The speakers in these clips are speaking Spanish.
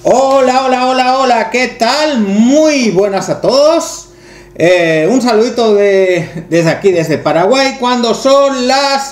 Hola, hola, hola, hola, ¿qué tal? Muy buenas a todos. Un saludito desde aquí, desde Paraguay, cuando son las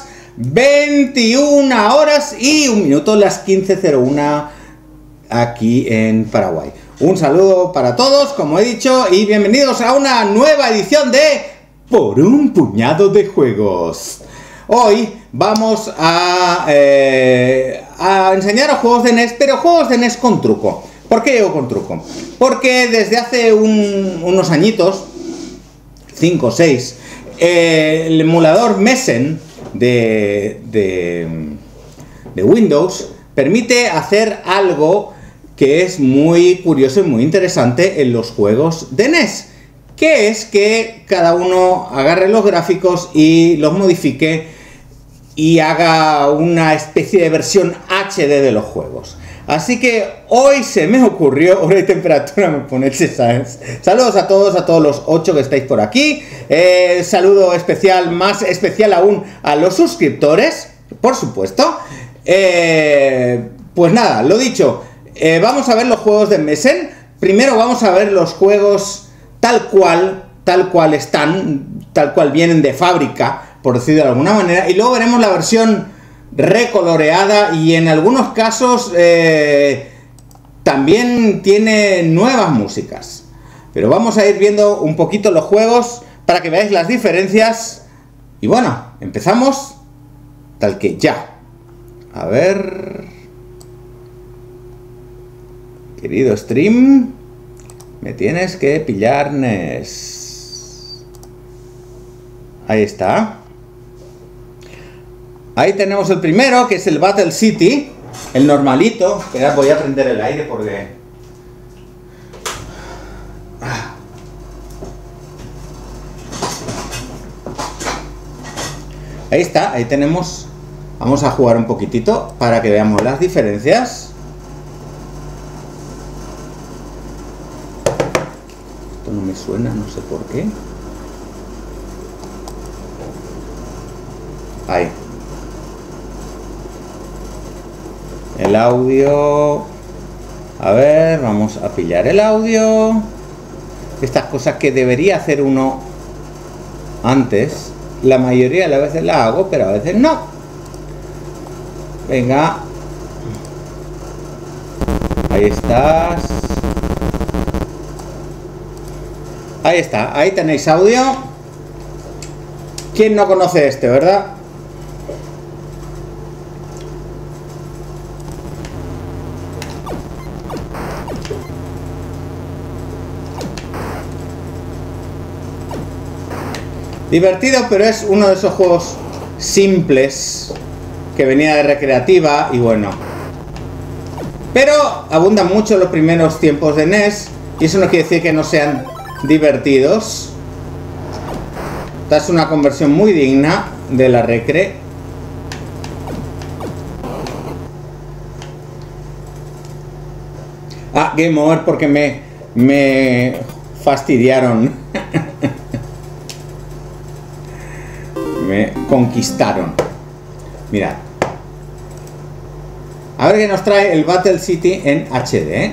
21 horas y un minuto, las 15:01 aquí en Paraguay. Un saludo para todos, como he dicho, y bienvenidos a una nueva edición de Por un puñado de juegos. Hoy vamos a enseñaros juegos de NES, pero juegos de NES con truco. ¿Por qué digo con truco? Porque desde hace unos añitos, 5 o 6, el emulador Messen de Windows permite hacer algo que es muy curioso y muy interesante en los juegos de NES, que es que cada uno agarre los gráficos y los modifique y haga una especie de versión HD de los juegos. Así que hoy se me ocurrió, hora y temperatura me pone, ¿sabes? Saludos a todos los 8 que estáis por aquí. Saludo especial, más especial aún, a los suscriptores, por supuesto. Pues nada, lo dicho, vamos a ver los juegos de Messen. Primero vamos a ver los juegos tal cual están, tal cual vienen de fábrica, por decirlo de alguna manera, y luego veremos la versión recoloreada y en algunos casos también tiene nuevas músicas. Pero vamos a ir viendo un poquito los juegos para que veáis las diferencias. Y bueno, empezamos tal que ya. A ver... Querido stream, me tienes que pillar NES. Ahí está. Ahí tenemos el primero, que es el Battle City, el normalito. Esperad, voy a prender el aire porque... Ahí está, ahí tenemos... Vamos a jugar un poquitito para que veamos las diferencias. Esto no me suena, no sé por qué. Ahí. El audio, a ver, vamos a pillar el audio. Estas cosas que debería hacer uno antes, la mayoría de las veces las hago, pero a veces no. Venga, ahí estás. Ahí está, ahí tenéis audio. ¿Quién no conoce este, verdad? Divertido, pero es uno de esos juegos simples que venía de recreativa y bueno. Pero abundan mucho los primeros tiempos de NES y eso no quiere decir que no sean divertidos. Esta es una conversión muy digna de la recre. Ah, Game Over porque me fastidiaron. Me conquistaron. Mirad. A ver qué nos trae el Battle City en HD.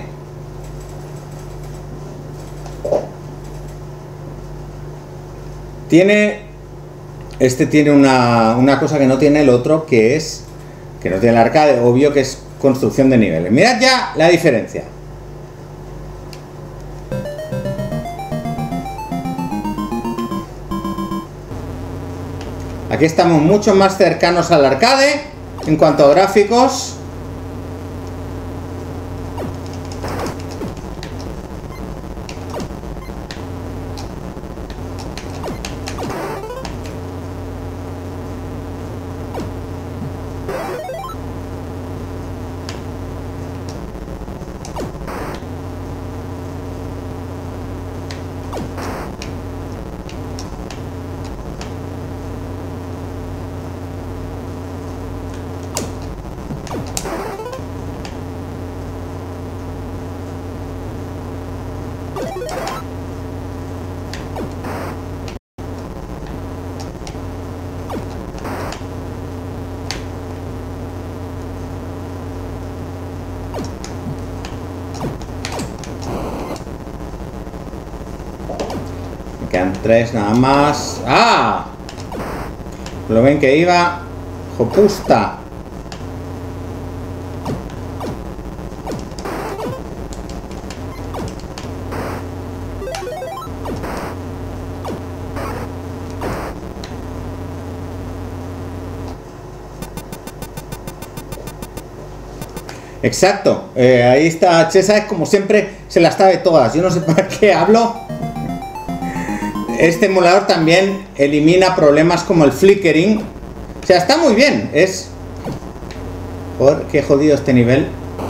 Este tiene una cosa que no tiene el otro, que no tiene el arcade, obvio, que es construcción de niveles. Mirad ya la diferencia. Aquí estamos mucho más cercanos al arcade en cuanto a gráficos. quedan 3 nada más. ¡Ah! Lo ven que iba. ¡Jopusta! Exacto, ahí está Chesa, como siempre se las sabe todas. Yo no sé para qué hablo. Este emulador también elimina problemas como el flickering. O sea, está muy bien. Es... Joder, qué jodido este nivel.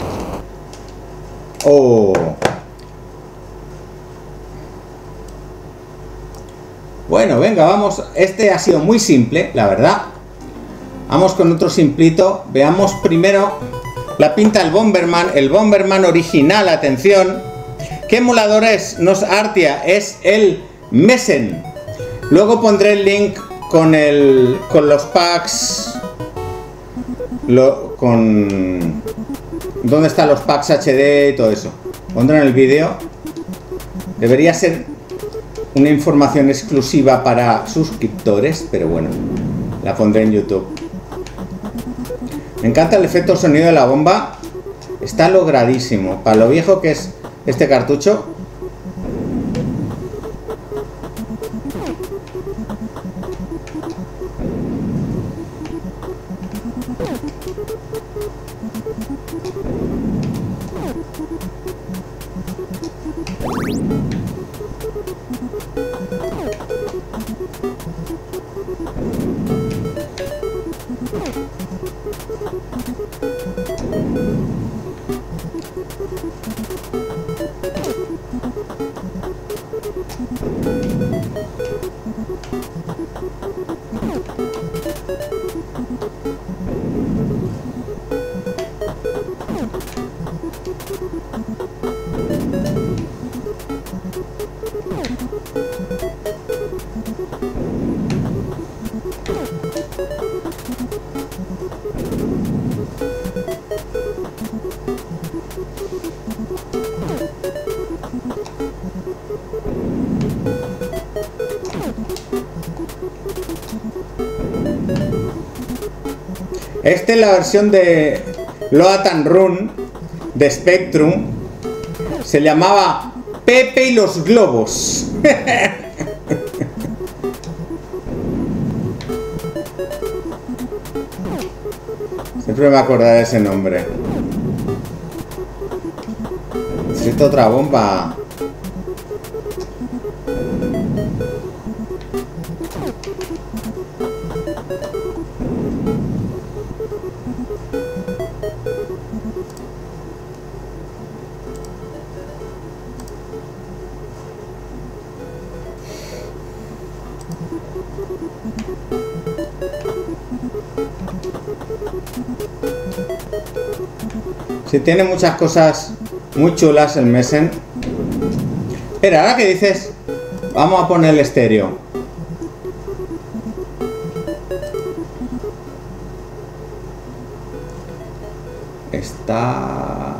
Oh. Bueno, venga, vamos. Este ha sido muy simple, la verdad. Vamos con otro simplito. Veamos primero la pinta del Bomberman. El Bomberman original, atención. ¿Qué emulador es? No es Artia, es el Messen. Luego pondré el link con los packs. ¿Dónde están los packs HD y todo eso? Pondré en el vídeo. Debería ser una información exclusiva para suscriptores, pero bueno, la pondré en YouTube. Me encanta el efecto sonido de la bomba. Está logradísimo. Para lo viejo que es este cartucho. Esta es la versión de Load and Run de Spectrum. Se llamaba Pepe y los globos. Siempre me acordaré de ese nombre. Necesito otra bomba. Sí, tiene muchas cosas muy chulas el Messen. Pero ahora que dices, vamos a poner el estéreo. Está...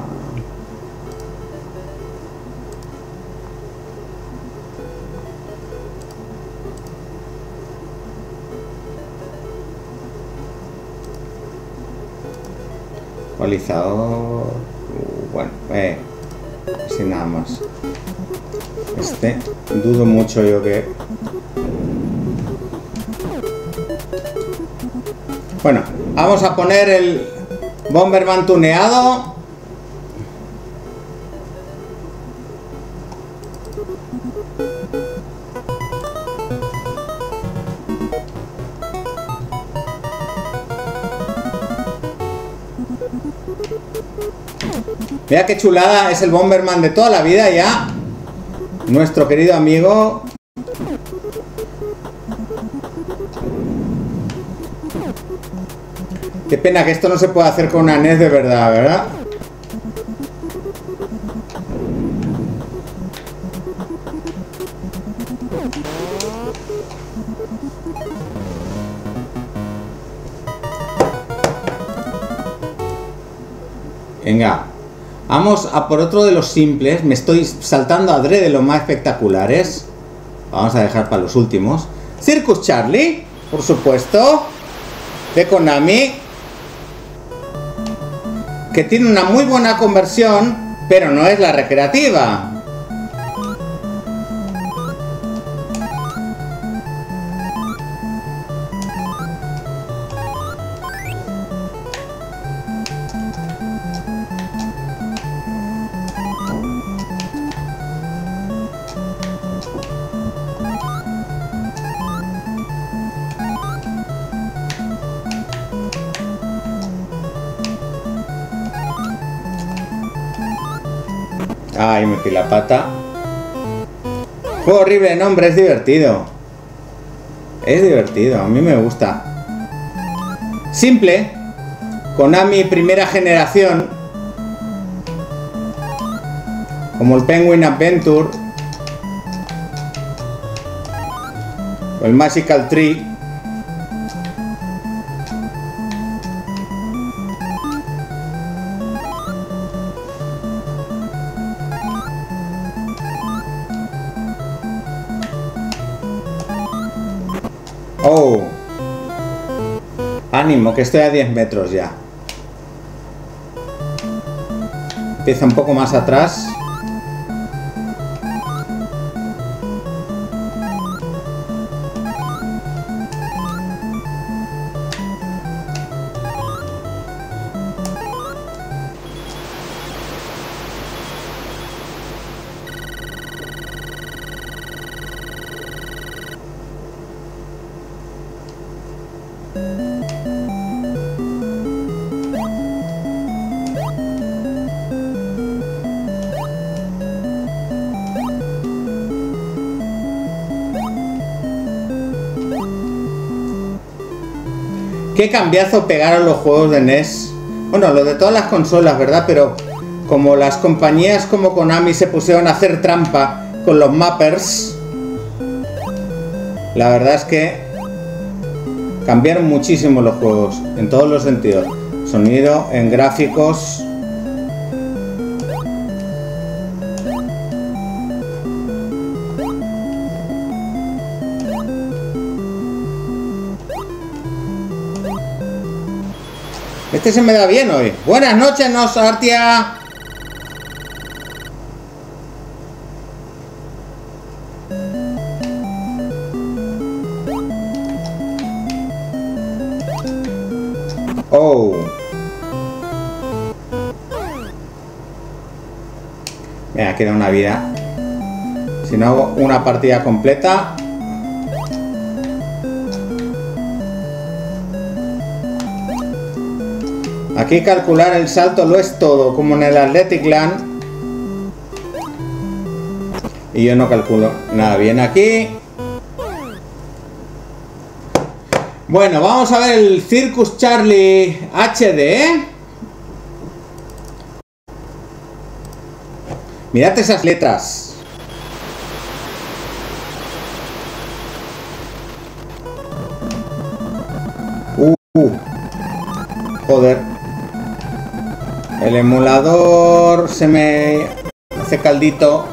Ecualizador. Bueno, sin nada más. Este, dudo mucho yo que... Bueno, vamos a poner el Bomberman tuneado. Mira qué chulada, es el Bomberman de toda la vida ya. Nuestro querido amigo. Qué pena que esto no se pueda hacer con una NES de verdad, ¿verdad? Venga, vamos a por otro de los simples. Me estoy saltando adrede los más espectaculares. Vamos a dejar para los últimos. Circus Charlie, por supuesto, de Konami, que tiene una muy buena conversión, pero no es la recreativa. Ay, metí la pata. Juego horrible de nombre, es divertido. Es divertido, a mí me gusta. Simple. Konami primera generación. Como el Penguin Adventure. O el Magical Tree. Oh, ánimo, que estoy a 10 metros ya. Empieza un poco más atrás. Qué cambiazo pegaron los juegos de NES. Bueno, los de todas las consolas, ¿verdad? Pero como las compañías como Konami se pusieron a hacer trampa con los mappers, la verdad es que cambiaron muchísimo los juegos, en todos los sentidos. Sonido, en gráficos. Este se me da bien hoy. Buenas noches, Nosartia. Oh. Mira, queda una vida. Si no hago una partida completa. Aquí calcular el salto lo es todo, como en el Athletic Land. Y yo no calculo nada bien aquí. Bueno, vamos a ver el Circus Charlie HD. Mirad esas letras. Joder. El emulador se me hace caldito.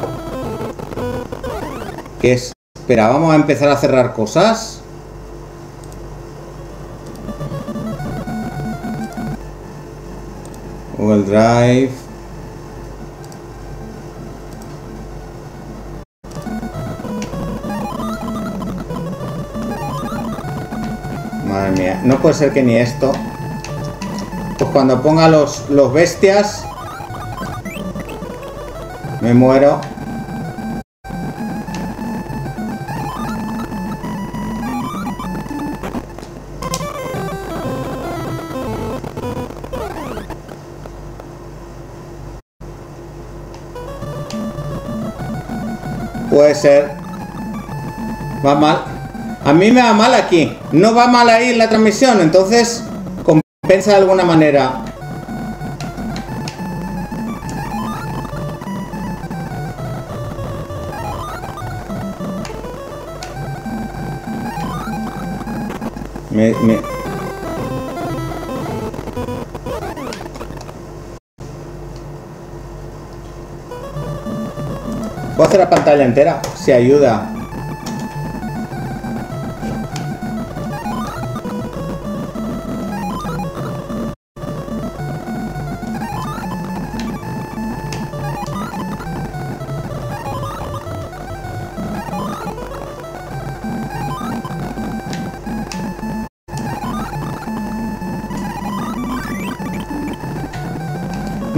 ¿Qué es? Espera, vamos a empezar a cerrar cosas. Google Drive. Madre mía, no puede ser que ni esto. Pues cuando ponga los bestias me muero. Puede ser. Va mal. A mí me va mal aquí. No va mal ahí en la transmisión, entonces compensa de alguna manera. Puedo hacer la pantalla entera, si ayuda.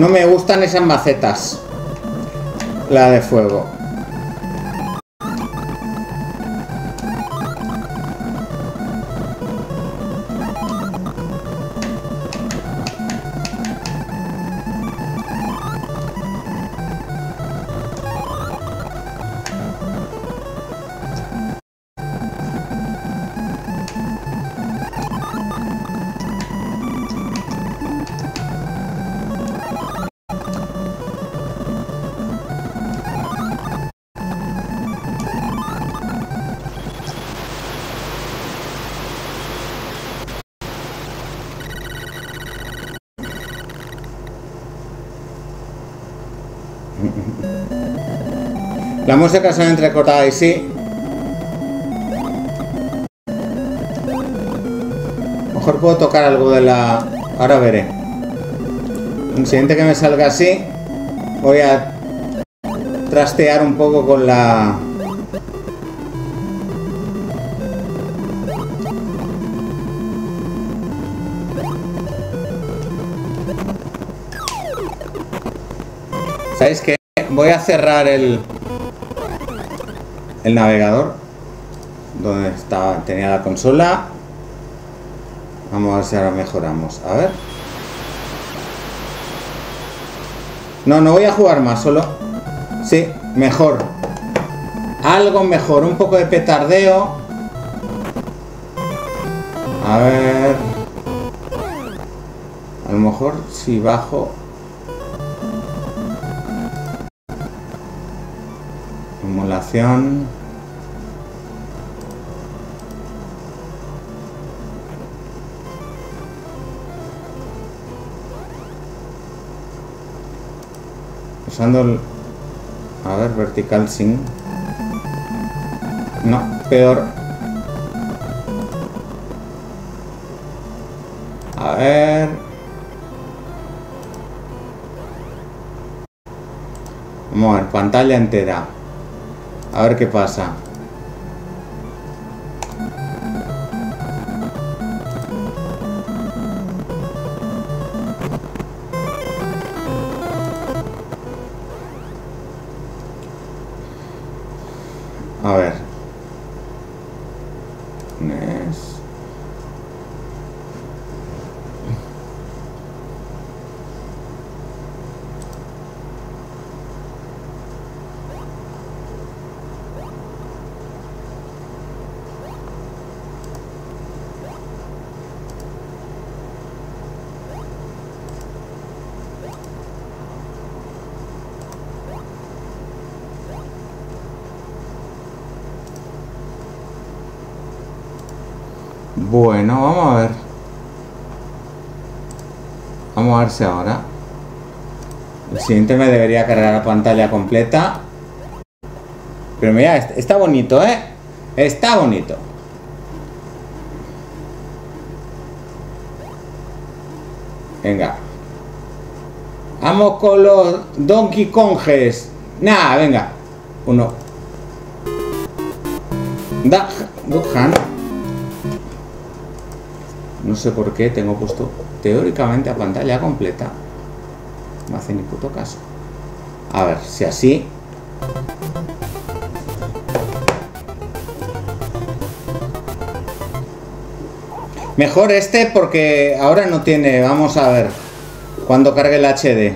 No me gustan esas macetas. La de fuego. La música suena entrecortada y sí. Mejor puedo tocar algo de la... Ahora veré. El siguiente que me salga así, voy a trastear un poco con la... ¿Sabéis qué? Voy a cerrar el navegador donde estaba, tenía la consola. Vamos a ver si ahora mejoramos. A ver. No voy a jugar más, solo. Sí, mejor. Algo mejor, un poco de petardeo. A ver. A lo mejor si bajo. Emulación. Usando el... A ver, vertical sync. No, peor. A ver. Vamos a ver, pantalla entera. A ver qué pasa. A ver. NES. Bueno, vamos a ver. Vamos a ver si ahora. El siguiente me debería cargar la pantalla completa. Pero mira, está bonito, ¿eh? Está bonito. Venga. Vamos con los Donkey Konges. Nah, venga. Uno. Duck Hunt. No sé por qué tengo puesto teóricamente a pantalla completa. No me hace ni puto caso. A ver, si así. Mejor este porque ahora no tiene. Vamos a ver. Cuando cargue el HD.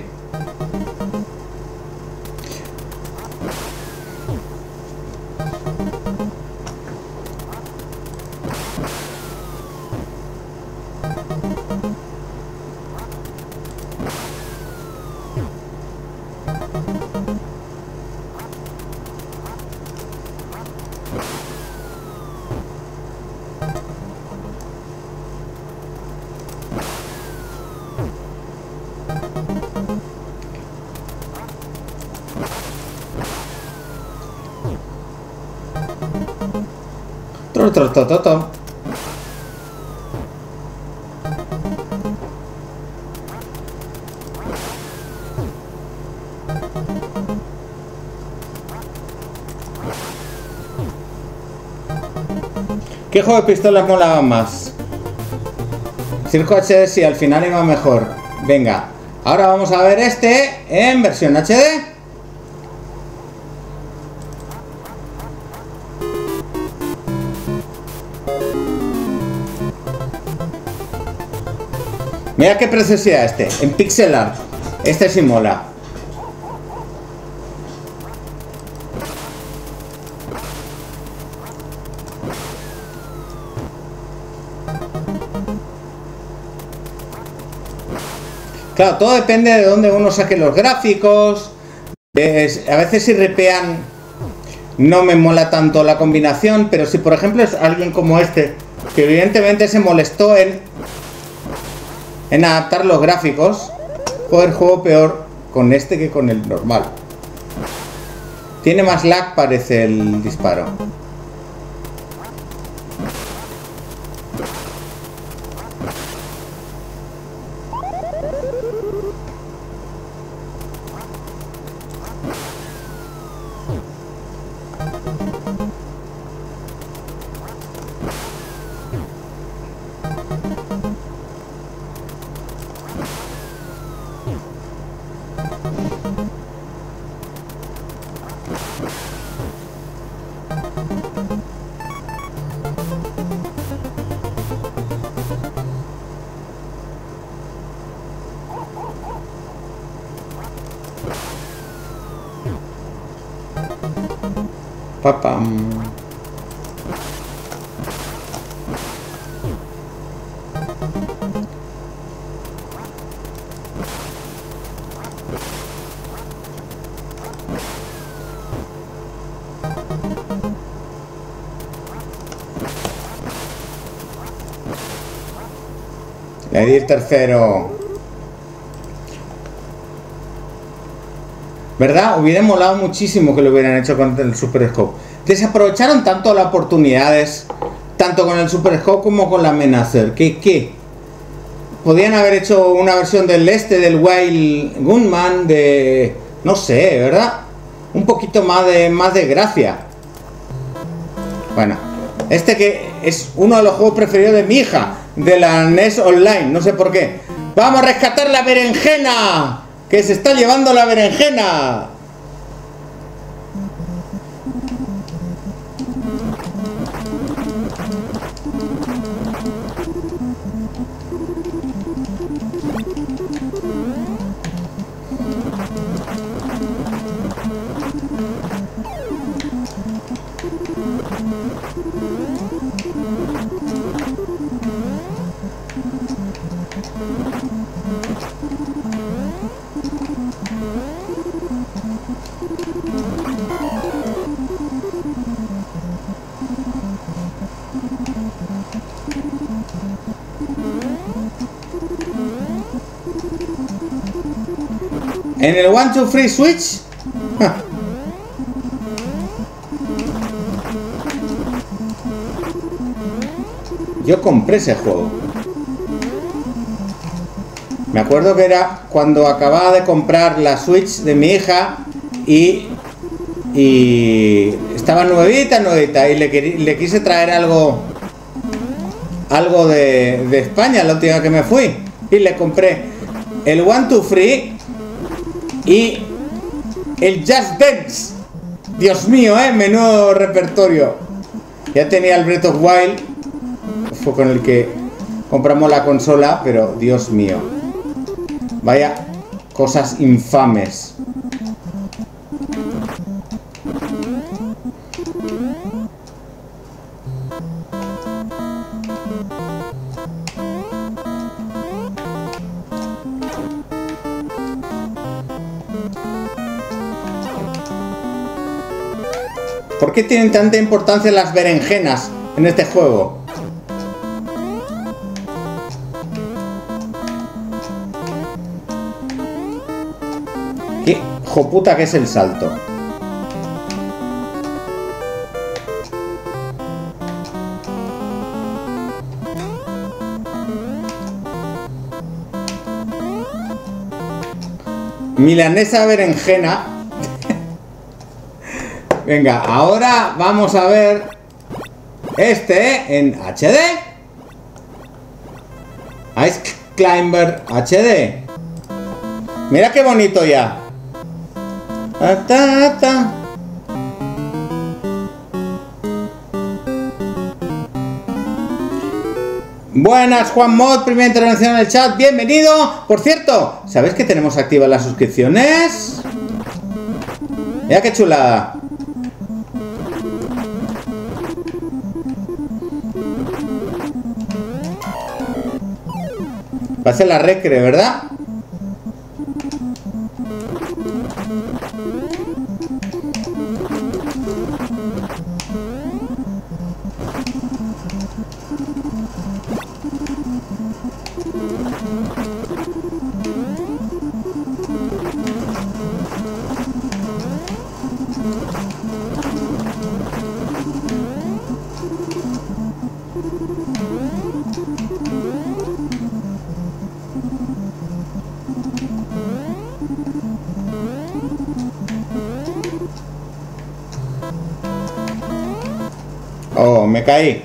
¿Qué juego de pistolas molaba más? Circo HD sí, al final iba mejor. Venga, Ahora vamos a ver este en versión HD. Mira qué preciosidad este, en pixel art. Este sí mola. Claro, todo depende de dónde uno saque los gráficos. A veces si ripean no me mola tanto la combinación, pero si por ejemplo es alguien como este, que evidentemente se molestó en adaptar los gráficos, joder, juego peor con este que con el normal. Tiene más lag, parece, el disparo. Papam. Le di el tercero. ¿Verdad? Hubiera molado muchísimo que lo hubieran hecho con el Super Scope. Desaprovecharon tanto las oportunidades, tanto con el Super Scope como con la Amenacer. ¿Qué? Podían haber hecho una versión del del Wild Gunman, de... no sé, ¿verdad? Un poquito más de gracia. Bueno, este que es uno de los juegos preferidos de mi hija, de la NES Online, no sé por qué. ¡Vamos a rescatar la berenjena! ¡Que se está llevando la berenjena! En el 1, 2, 3 Switch. Yo compré ese juego. Me acuerdo que era cuando acababa de comprar la Switch de mi hija y estaba nuevita y le quise traer algo de España la última que me fui y le compré el 1, 2, 3 y el Just Dance. Dios mío, menudo repertorio. Ya tenía el Breath of Wild, fue con el que compramos la consola, pero Dios mío, vaya cosas infames. ¿Por qué tienen tanta importancia las berenjenas en este juego? ¿Qué joputa que es el salto? Milanesa berenjena. Venga, ahora vamos a ver este en HD. Ice Climber HD. Mira qué bonito ya. Buenas, Juan Mod, primera intervención en el chat, bienvenido. Por cierto, ¿sabéis que tenemos activas las suscripciones? Mira qué chulada. Parece la recre, ¿verdad? Oh, me caí.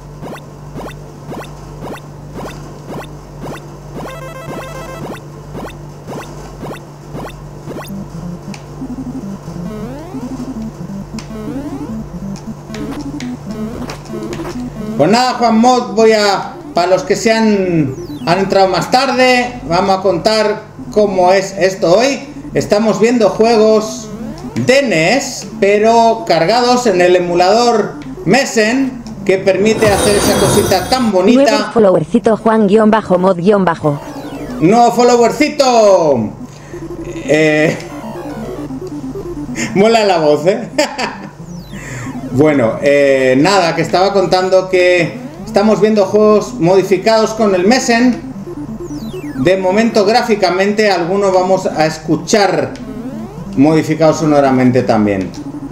Pues nada, Juan Mod, para los que han entrado más tarde, vamos a contar cómo es esto hoy. Estamos viendo juegos de NES, pero cargados en el emulador Messen, que permite hacer esa cosita tan bonita. Nuevo followercito Juan-Mod-. ¡Nuevo followercito! Mola la voz, ¿eh? Bueno, nada, que estaba contando que estamos viendo juegos modificados con el Messen. De momento, gráficamente, algunos vamos a escuchar modificados sonoramente también.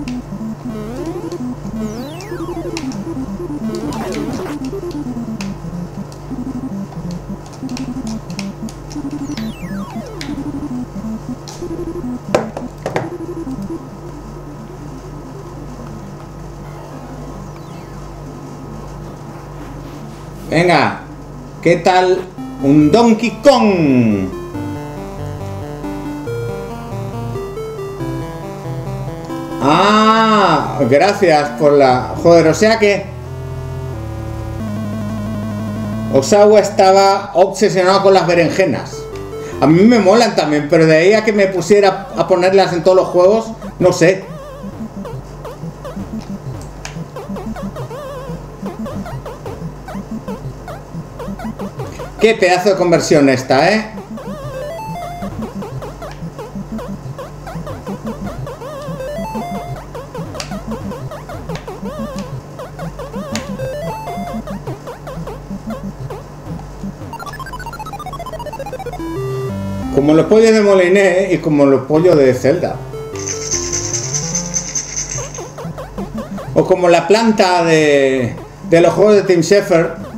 Venga, ¿qué tal un Donkey Kong? Ah, gracias por la... Joder, o sea que... Osawa estaba obsesionado con las berenjenas. A mí me molan también, pero de ahí a que me pusiera a ponerlas en todos los juegos, no sé. Qué pedazo de conversión esta, ¿eh? Como los pollos de Moliné y como los pollos de Zelda. O como la planta de los juegos de Tim Schafer.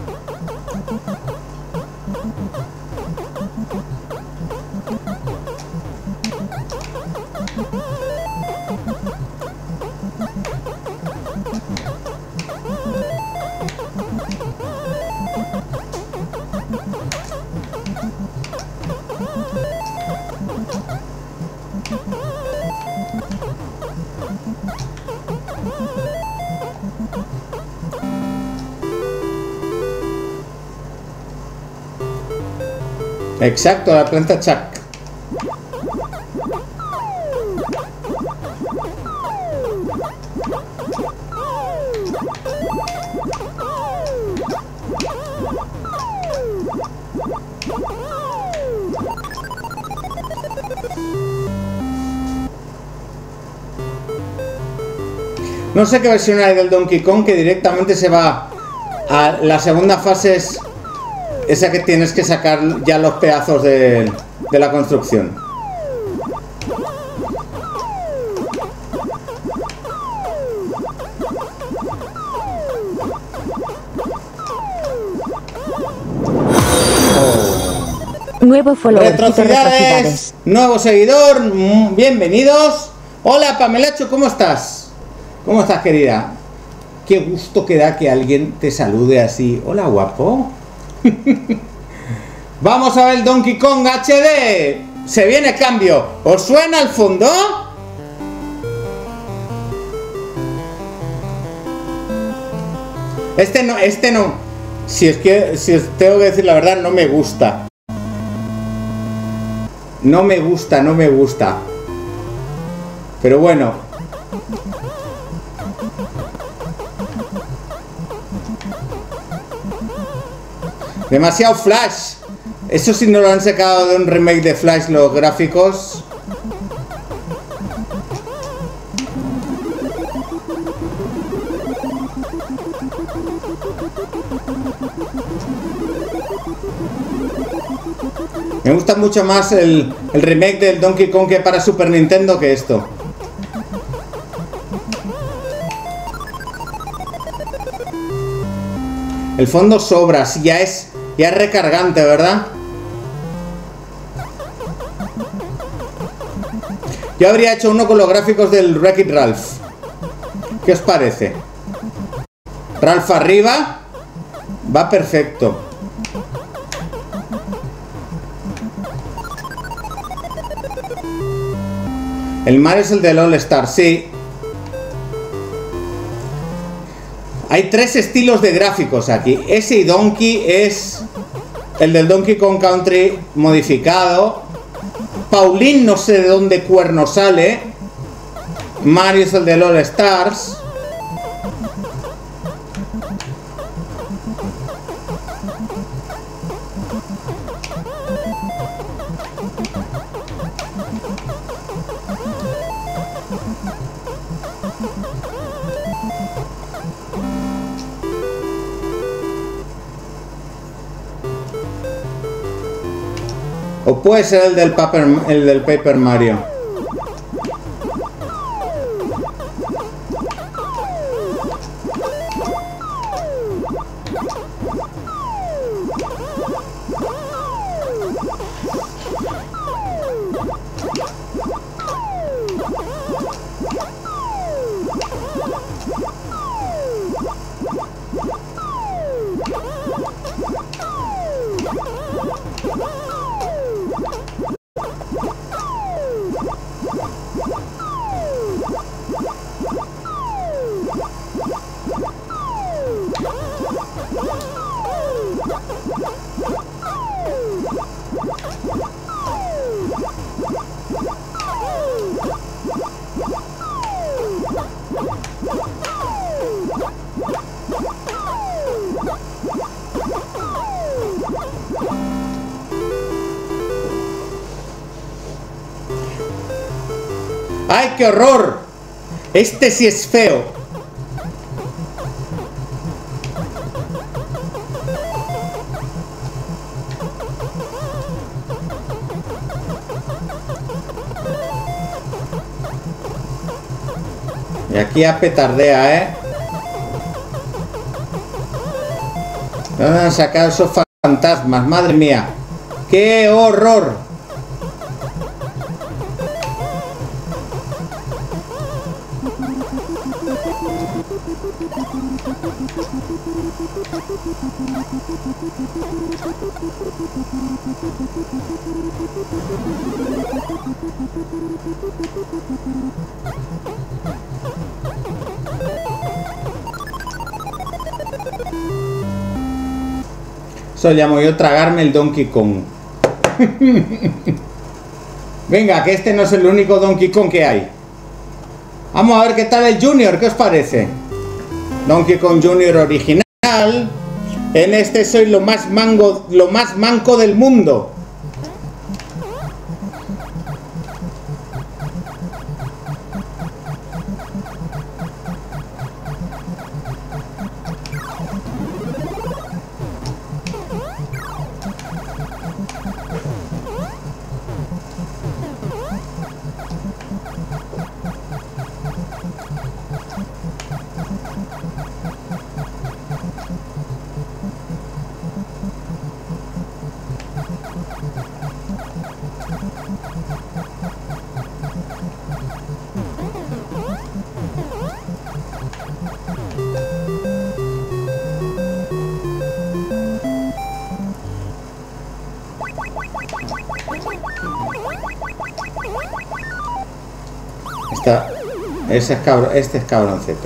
Exacto, la planta Chuck. No sé qué versión hay del Donkey Kong que directamente se va a la segunda fase, es esa que tienes que sacar ya los pedazos de la construcción. Nuevo follower. Retrocidades, nuevo seguidor, bienvenidos. Hola Pamelacho, ¿cómo estás? ¿Cómo estás, querida? Qué gusto que da que alguien te salude así. Hola, guapo. Vamos a ver Donkey Kong HD. Se viene cambio. ¿Os suena al fondo? Este no. Si os tengo que decir la verdad, no me gusta. No me gusta. Pero bueno. Demasiado Flash. Eso sí no lo han sacado de un remake de Flash los gráficos. Me gusta mucho más el remake del Donkey Kong que para Super Nintendo que esto. El fondo sobra, sí, ya es recargante, ¿verdad? Yo habría hecho uno con los gráficos del Wreck-It Ralph. ¿Qué os parece? Ralph arriba. Va perfecto. El mar es el del All Star, sí. Hay tres estilos de gráficos aquí. Ese y Donkey es el del Donkey Kong Country modificado. Pauline no sé de dónde cuerno sale. Mario es el del All Stars. O puede ser el del Paper Mario. ¡Ay, qué horror! Este sí es feo. Y aquí a petardea, ¿eh? ¿Dónde han sacado esos fantasmas? ¡Madre mía! ¡Qué horror! Eso llamo yo tragarme el Donkey Kong. Venga, que este no es el único Donkey Kong que hay. Vamos a ver qué tal el Junior, ¿qué os parece? Donkey Kong Junior original. En este soy lo más manco del mundo. Este es cabroncete.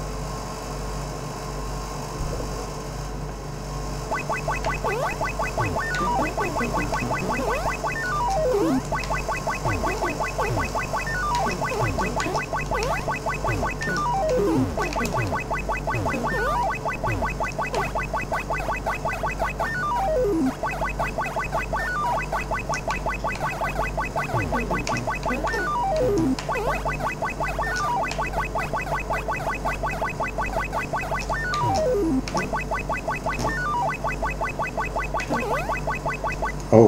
Oh.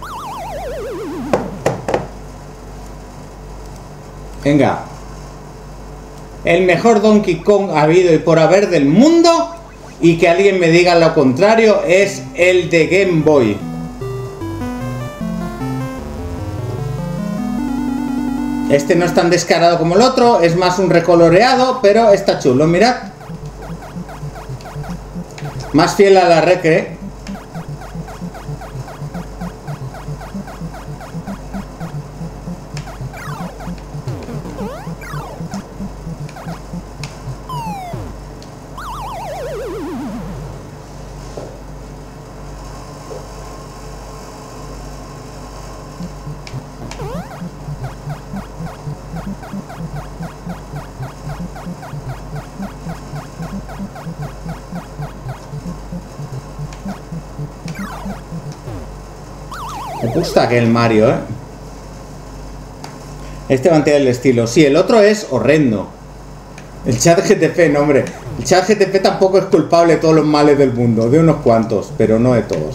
Venga. El mejor Donkey Kong habido y por haber del mundo, y que alguien me diga lo contrario, es el de Game Boy. Este no es tan descarado como el otro, es más un recoloreado, pero está chulo, mirad. Más fiel a la Recre. Me gusta que el Mario, ¿eh? Este mantiene el estilo. Sí, el otro es horrendo. El chat GTP, no, hombre. El chat GTP tampoco es culpable de todos los males del mundo. De unos cuantos, pero no de todos.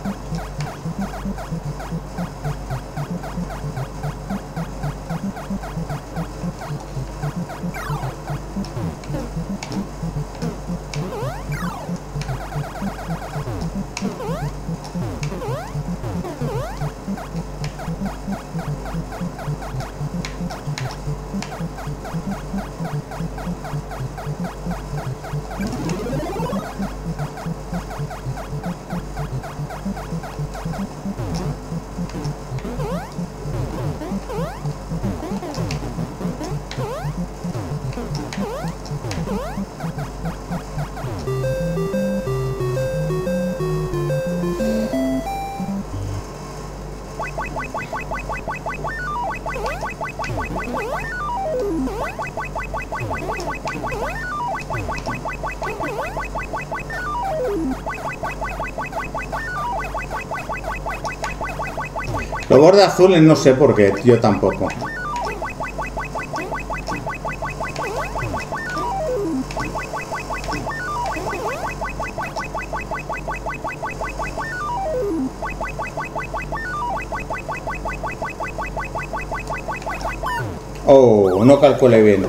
Los bordes azules no sé por qué, yo tampoco. Oh, no calculé bien.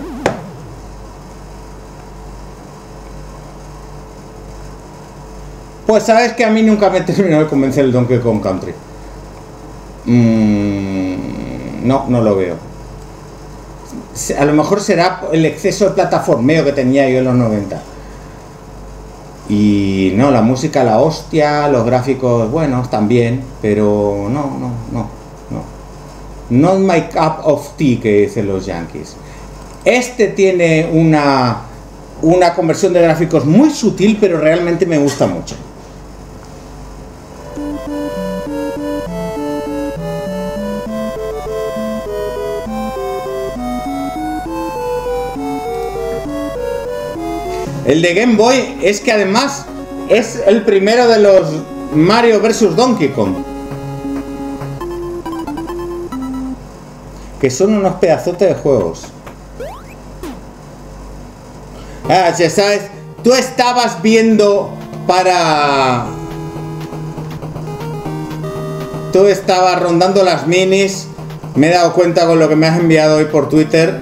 Pues sabes que a mí nunca me terminó de convencer el Donkey Kong Country. No, no lo veo. A lo mejor será el exceso de plataformeo que tenía yo en los 90. Y no, la música la hostia, los gráficos buenos también, pero no. Not my cup of tea, que dicen los yankees. Este tiene una conversión de gráficos muy sutil, pero realmente me gusta mucho. El de Game Boy es que además es el primero de los Mario vs Donkey Kong, que son unos pedazotes de juegos. Ah, ya sabes, tú estabas viendo para... Tú estabas rondando las minis. Me he dado cuenta con lo que me has enviado hoy por Twitter.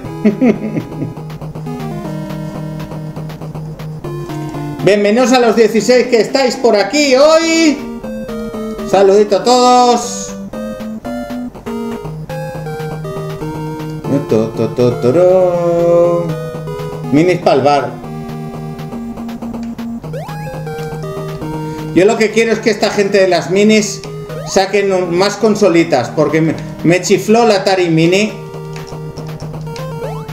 Bienvenidos a los 16 que estáis por aquí hoy. Saludito a todos. Minis para el bar. Yo lo que quiero es que esta gente de las minis saquen más consolitas, porque me chifló la Atari Mini.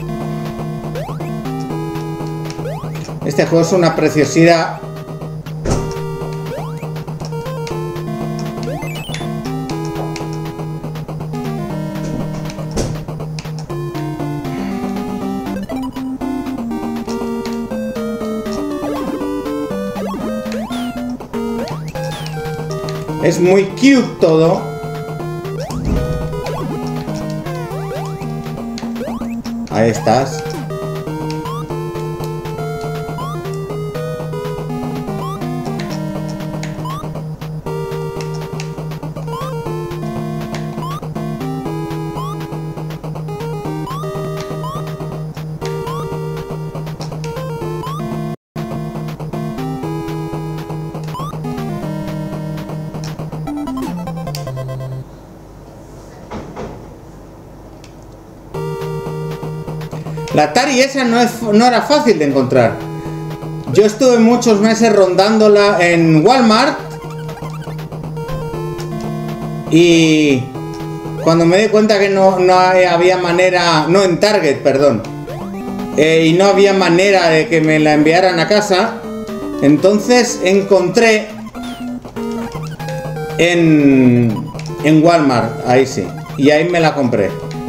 Este juego es una preciosidad. Es muy cute todo. Ahí estás. La Atari esa no era fácil de encontrar. Yo estuve muchos meses rondándola en Walmart. Y cuando me di cuenta que no había manera... No, en Target, perdón. Y no había manera de que me la enviaran a casa. Entonces encontré en Walmart, ahí sí. Y ahí me la compré.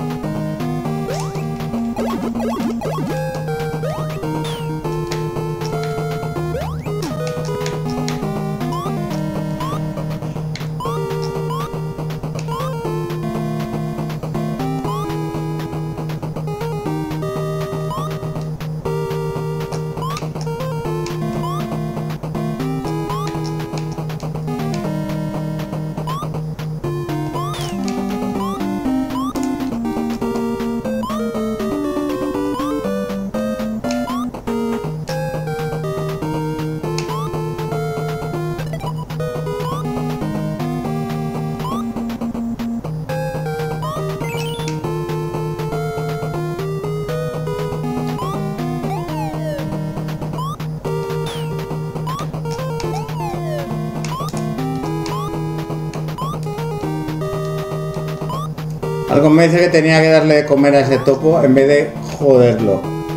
Algo me dice que tenía que darle de comer a ese topo en vez de joderlo.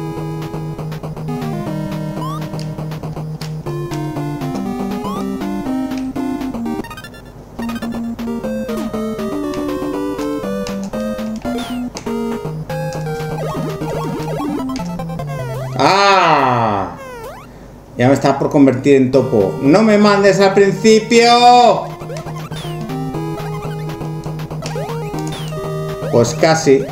¡Ah! Ya me estaba por convertir en topo. ¡No me mandes al principio! Pues casi.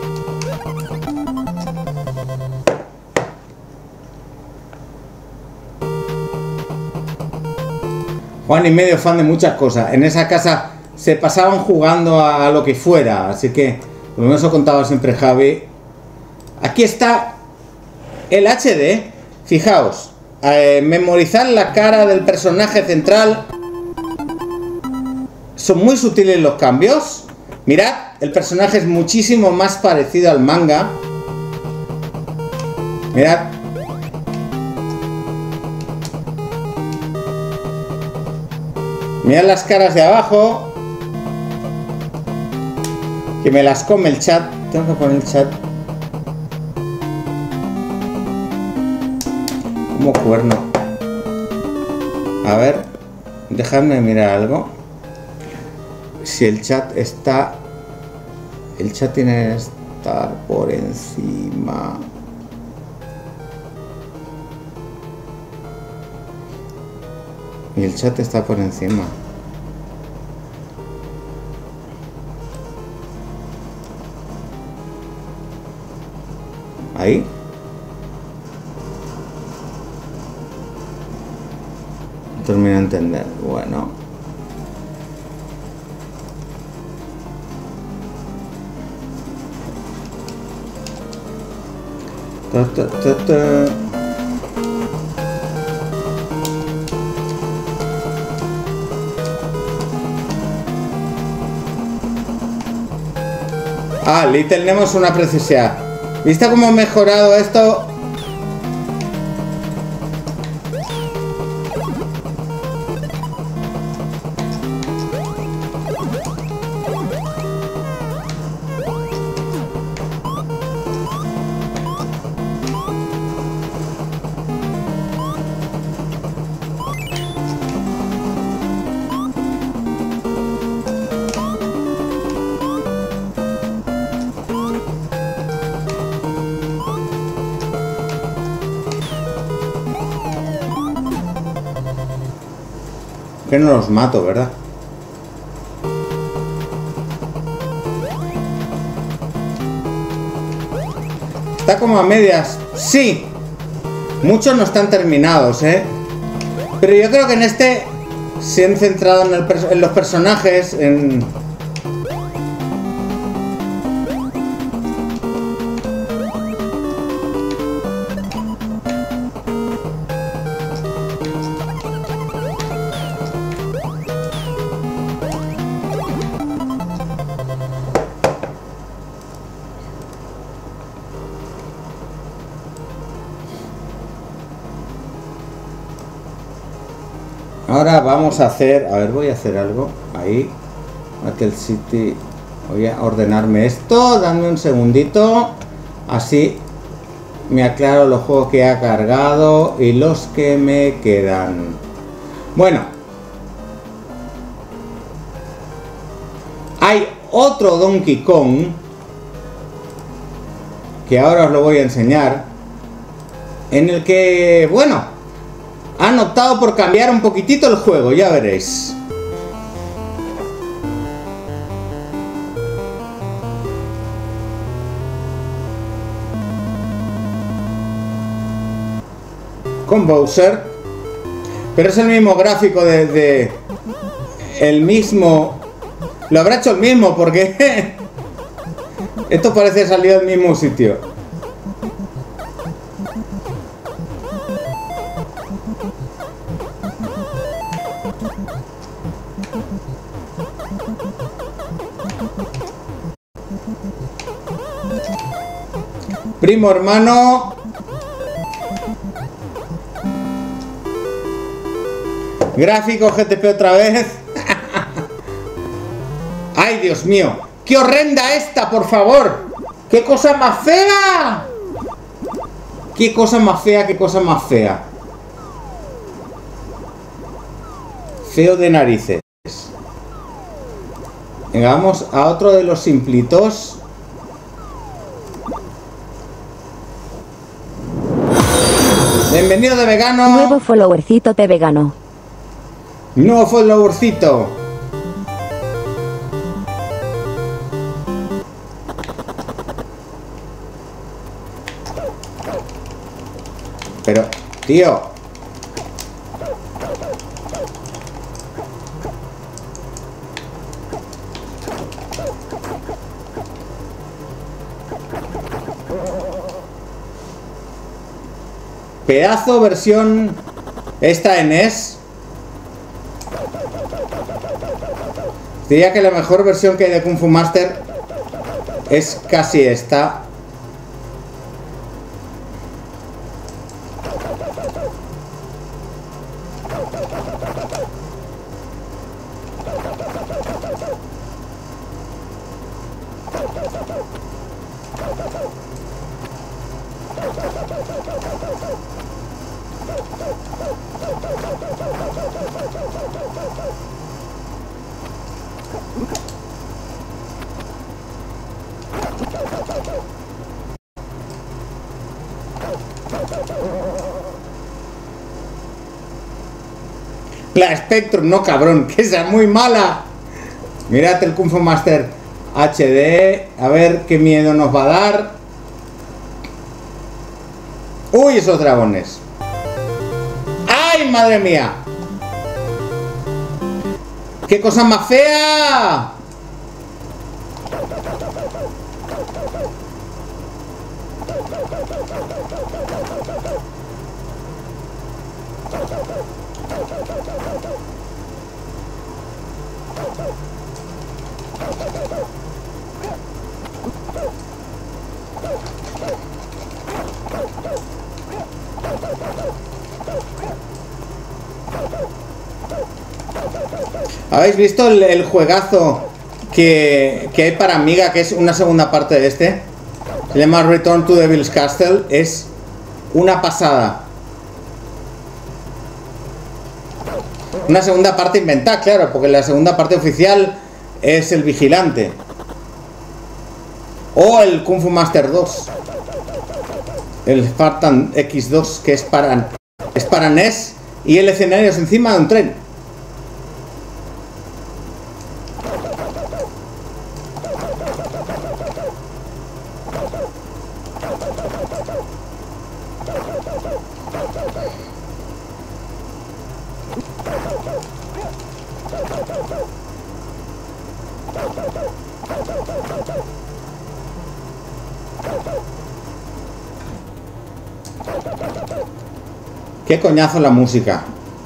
Juan y medio fan de muchas cosas. En esa casa se pasaban jugando a lo que fuera. Así que, como eso contaba siempre Javi. Aquí está el HD. Fijaos. Memorizar la cara del personaje central. Son muy sutiles los cambios. Mirad, el personaje es muchísimo más parecido al manga. Mirad. Mirad las caras de abajo. Que me las come el chat. Tengo que poner el chat. Como cuerno. A ver. Dejadme mirar algo. Si el chat está... El chat tiene que estar por encima. Y el chat está por encima. Ahí. No termino de entender. Bueno. Ah, Little Nemo es una preciosidad. ¿Viste cómo he mejorado esto? Que no los mato, ¿verdad? Está como a medias. Sí. Muchos no están terminados, ¿eh? Pero yo creo que en este se han centrado en los personajes, en... Ahora vamos a hacer... A ver, voy a hacer algo. Ahí. Battle City. Voy a ordenarme esto. Dame un segundito. Así me aclaro los juegos que ha cargado y los que me quedan. Bueno. Hay otro Donkey Kong. Que ahora os lo voy a enseñar. En el que... Bueno... Han optado por cambiar un poquitito el juego, ya veréis. Con Bowser. Pero es el mismo gráfico de el mismo... Lo habrá hecho el mismo porque... Esto parece salido del mismo sitio. Primo hermano. Gráfico GTP otra vez. Ay, Dios mío. ¡Qué horrenda esta, por favor! ¡Qué cosa más fea! ¡Qué cosa más fea, qué cosa más fea! Feo de narices. Venga, vamos a otro de los simplitos. Bienvenido de vegano. Nuevo followercito de vegano. Nuevo followercito. Pero, tío. Pedazo versión esta en NES. Diría que la mejor versión que hay de Kung Fu Master es casi esta. La Spectrum, no cabrón, que sea muy mala. Mirad el Kung Fu Master HD. A ver qué miedo nos va a dar. Uy, esos dragones. ¡Ay, madre mía! ¡Qué cosa más fea! ¿Habéis visto el juegazo que hay para Amiga, que es una segunda parte de este? Se llama Return to Devil's Castle. Es una pasada. Una segunda parte inventada, claro, porque la segunda parte oficial es el Vigilante. O el Kung Fu Master 2. El Spartan X2, que es para NES. Y el escenario es encima de un tren. Qué coñazo la música.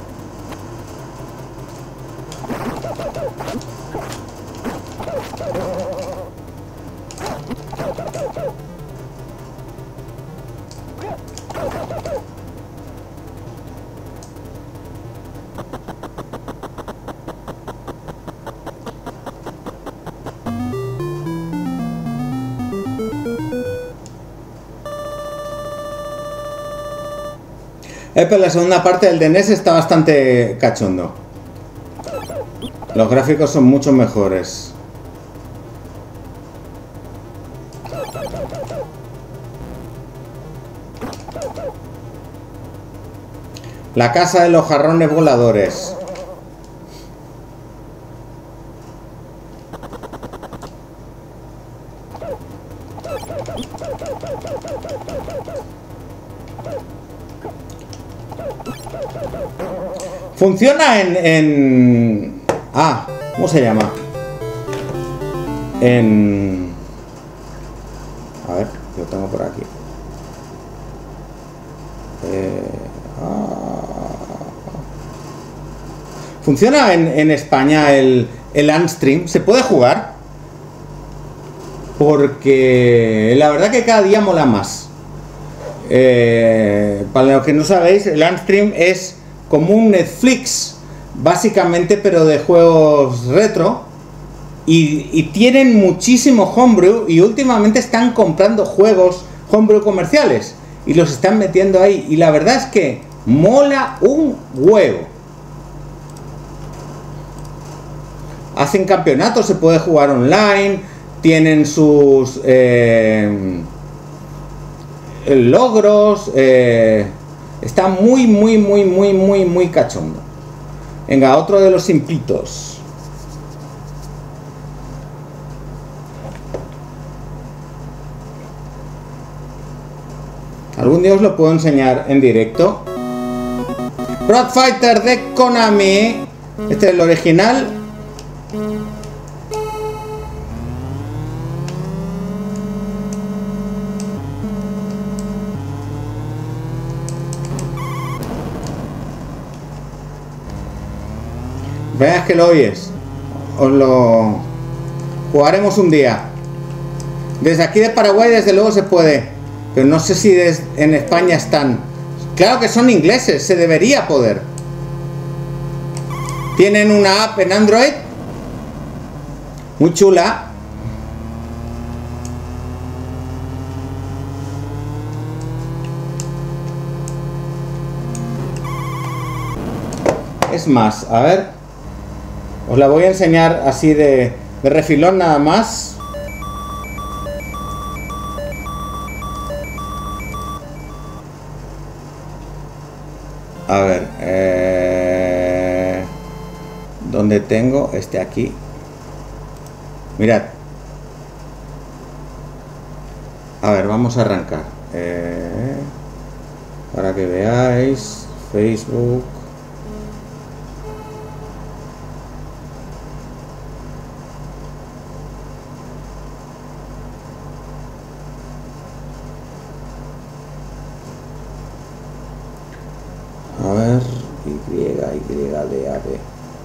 Pero la segunda parte del DNS está bastante cachondo. Los gráficos son mucho mejores. La casa de los jarrones voladores. Funciona Ah, ¿cómo se llama? A ver, lo tengo por aquí. Funciona en España el Unstream. ¿Se puede jugar? Porque la verdad que cada día mola más. Para los que no sabéis, el Unstream es como un Netflix, básicamente, pero de juegos retro. Y tienen muchísimo homebrew. Y últimamente están comprando juegos homebrew comerciales y los están metiendo ahí. Y la verdad es que mola un huevo. Hacen campeonatos, se puede jugar online, tienen sus logros, está muy cachondo. Venga, otro de los simplitos. Algún día os lo puedo enseñar en directo. Road Fighter de Konami. Este es el original. Veas que lo oyes. Os lo jugaremos un día. Desde aquí de Paraguay desde luego se puede, pero no sé si en España están. Claro que son ingleses, se debería poder. Tienen una app en Android muy chula. Es más, a ver, os la voy a enseñar así de refilón nada más. A ver, ¿dónde tengo? Este aquí. Mirad. A ver, vamos a arrancar. Para que veáis. Facebook. A ver, YYDAB.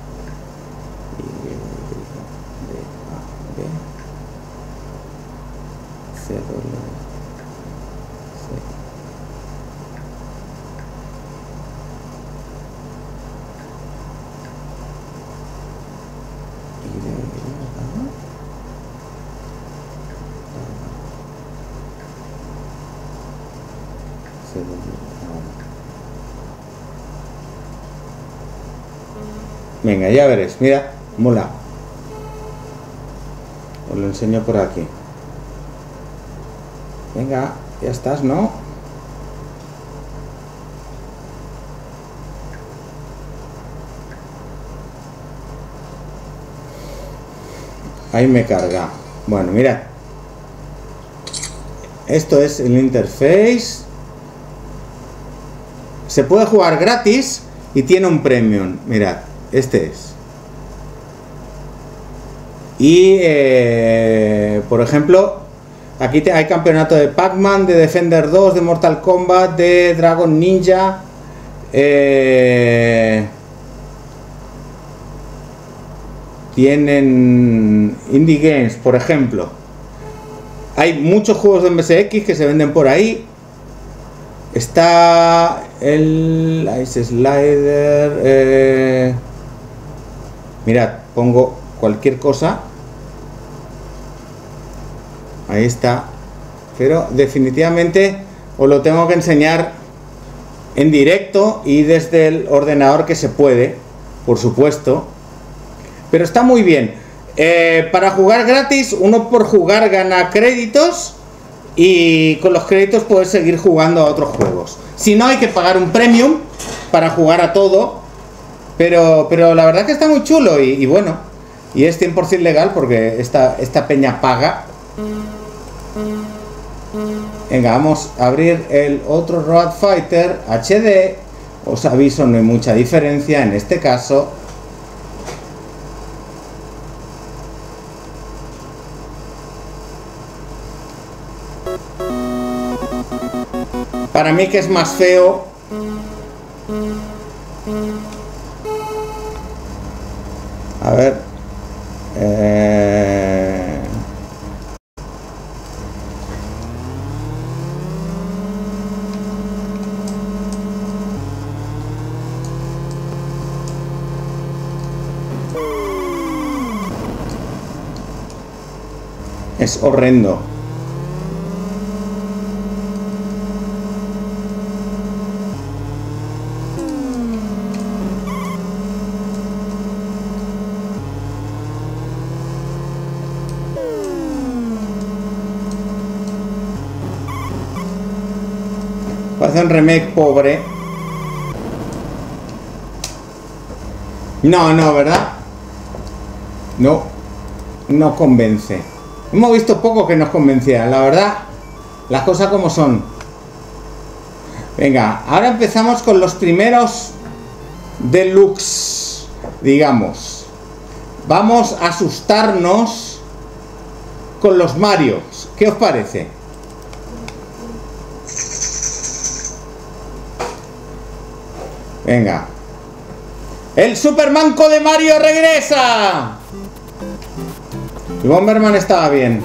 Venga, ya veréis, mira, mola. Os lo enseño por aquí. Venga, ya estás, ¿no? Ahí me carga. Bueno, mirad. Esto es el interface. Se puede jugar gratis y tiene un premium. Mirad, este es. Y por ejemplo, aquí hay campeonato de Pac-Man, de Defender 2, de Mortal Kombat, de Dragon Ninja. Tienen Indie Games, por ejemplo. Hay muchos juegos de MSX que se venden por ahí. Está el Ice Slider. Mirad, pongo cualquier cosa. Ahí está. Pero definitivamente os lo tengo que enseñar en directo y desde el ordenador, que se puede, por supuesto. Pero está muy bien. Para jugar gratis, uno por jugar gana créditos y con los créditos puedes seguir jugando a otros juegos. Si no, hay que pagar un premium para jugar a todo. Pero la verdad que está muy chulo y bueno. Y es 100% legal porque esta peña paga. Venga, vamos a abrir el otro Road Fighter HD. Os aviso, no hay mucha diferencia en este caso. Para mí, que es más feo. A ver. Es horrendo. Parece un remake pobre. No, ¿verdad? No convence. Hemos visto poco que nos convencía, la verdad. Las cosas como son. Venga, ahora empezamos con los primeros deluxe, digamos. Vamos a asustarnos con los Marios. ¿Qué os parece? Venga. ¡El Supermanco de Mario regresa! El Bomberman estaba bien.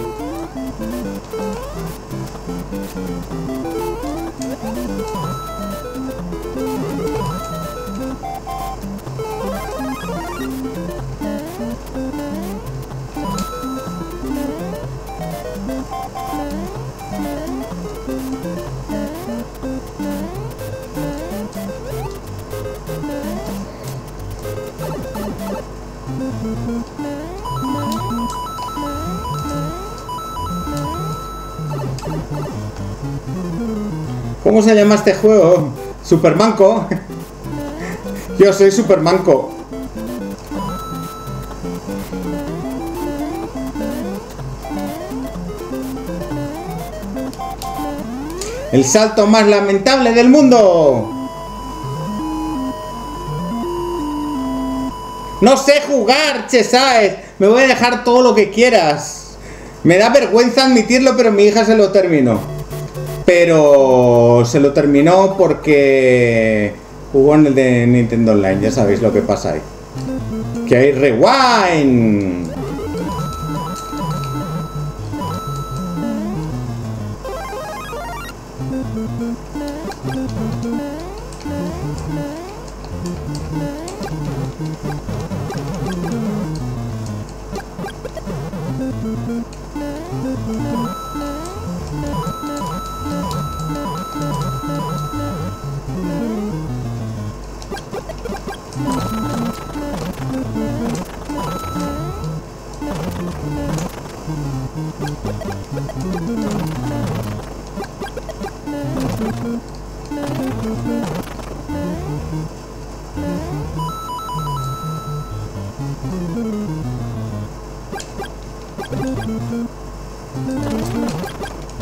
¿Cómo se llama este juego? Supermanco. Yo soy Supermanco. El salto más lamentable del mundo. No sé jugar, Chesaez. Me voy a dejar todo lo que quieras. Me da vergüenza admitirlo, pero mi hija se lo terminó. Pero se lo terminó porque jugó en el de Nintendo Online. Ya sabéis lo que pasa ahí. Que hay rewind.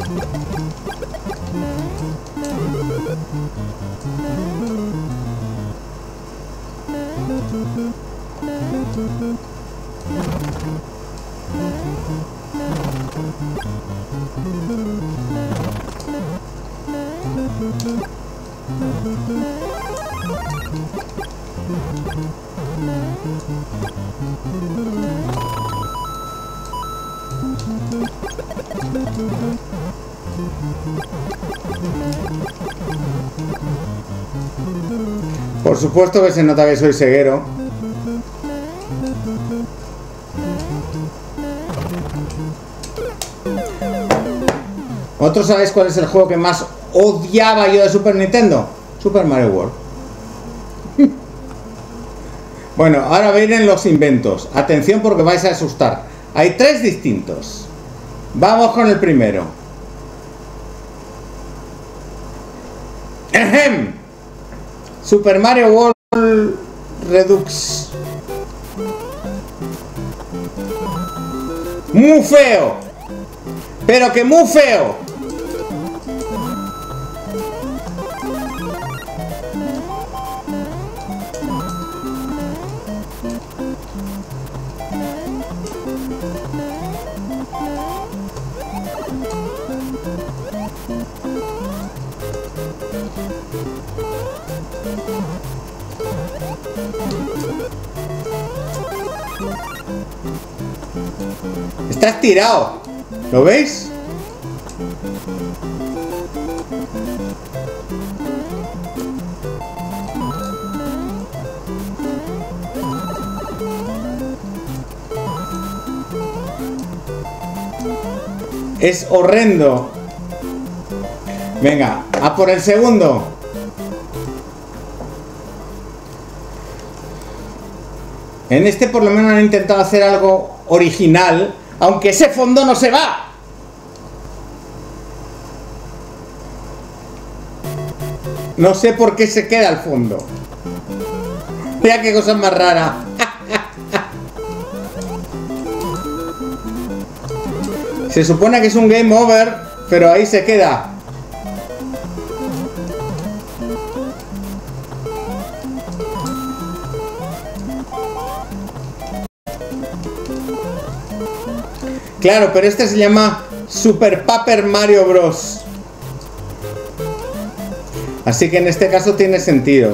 Por supuesto que se nota que soy ceguero. ¿Vosotros sabéis cuál es el juego que más odiaba yo de Super Nintendo? Super Mario World. Bueno, ahora vienen los inventos. Atención porque vais a asustar. Hay 3 distintos. Vamos con el primero. ¡Ejem! Super Mario World Redux. Muy feo. Pero que muy feo. Está estirado. ¿Lo veis? Es horrendo. Venga, a por el segundo. En este por lo menos han intentado hacer algo original, aunque ese fondo no se va. No sé por qué se queda el fondo. Mira qué cosa más rara. Se supone que es un game over, pero ahí se queda. Claro, pero este se llama Super Paper Mario Bros. Así que en este caso tiene sentido.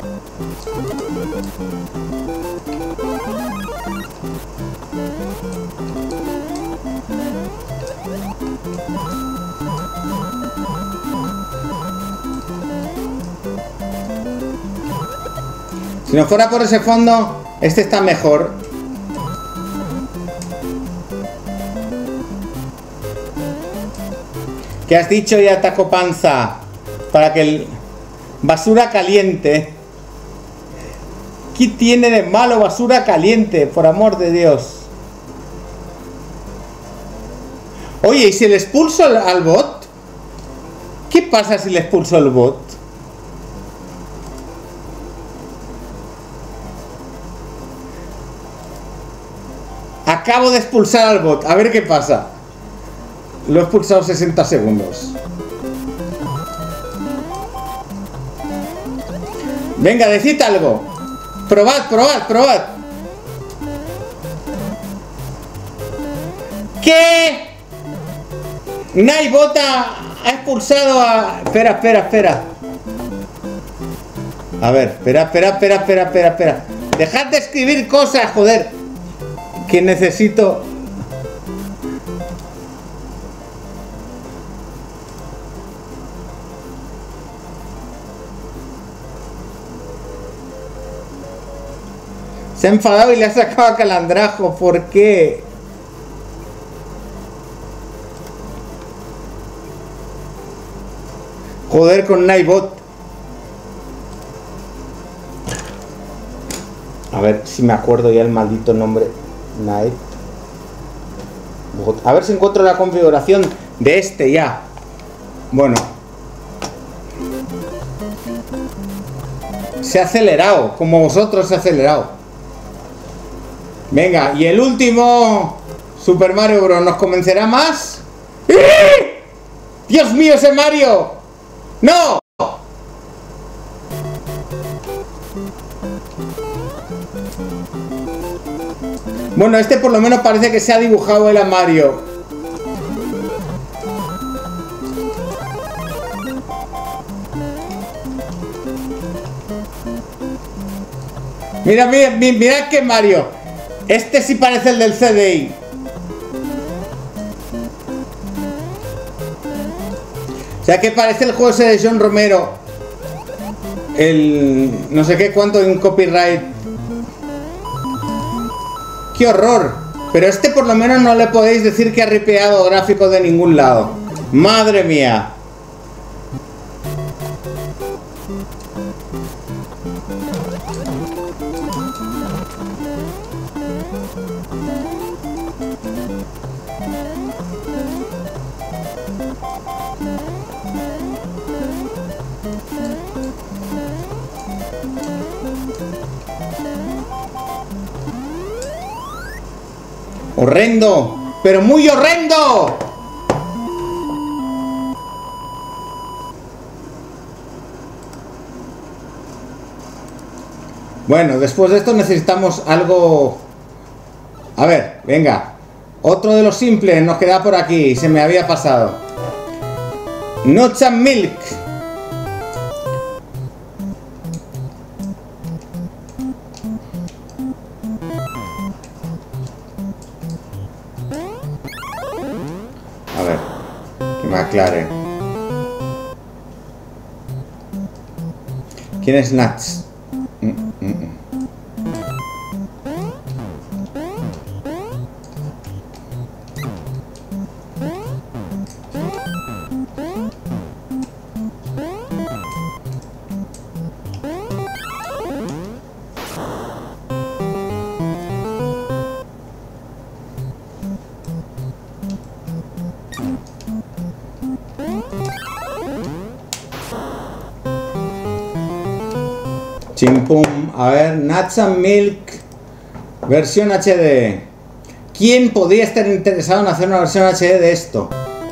Si no fuera por ese fondo, este está mejor. ¿Qué has dicho ya, Taco Panza? Para que el... Basura caliente. ¿Qué tiene de malo basura caliente? Por amor de Dios. Oye, ¿y si le expulso al bot? ¿Qué pasa si le expulso al bot? Acabo de expulsar al bot. A ver qué pasa. Lo he expulsado 60 segundos. Venga, decid algo. Probad, probad, probad. ¿Qué? Nightbot ha expulsado a... Espera, espera, espera. A ver, espera, espera, espera, espera, espera, espera. Dejad de escribir cosas, joder. Que necesito... Se ha enfadado y le ha sacado a Calandrajo. ¿Por qué? Joder con Nightbot. A ver si me acuerdo ya el maldito nombre. Nightbot. A ver si encuentro la configuración de este ya. Bueno. Se ha acelerado. Como vosotros se ha acelerado. Venga, y el último Super Mario Bros. ¿Nos convencerá más? ¡Dios mío, ese Mario! ¡No! Bueno, este por lo menos parece que se ha dibujado él a Mario. Mira, mira, mira que Mario. Este sí parece el del CDI. O sea que parece el juego ese de John Romero. El no sé qué cuánto en copyright. ¡Qué horror! Pero este por lo menos no le podéis decir que ha ripeado gráficos de ningún lado. ¡Madre mía! ¡Horrendo! ¡Pero muy horrendo! Bueno, después de esto necesitamos algo... A ver, venga. Otro de los simples nos queda por aquí. Se me había pasado. Nuts and Milk. A ver, que me aclare. ¿Quién es Nuts? Chimpum, a ver, Nuts and Milk, versión HD. ¿Quién podría estar interesado en hacer una versión HD de esto?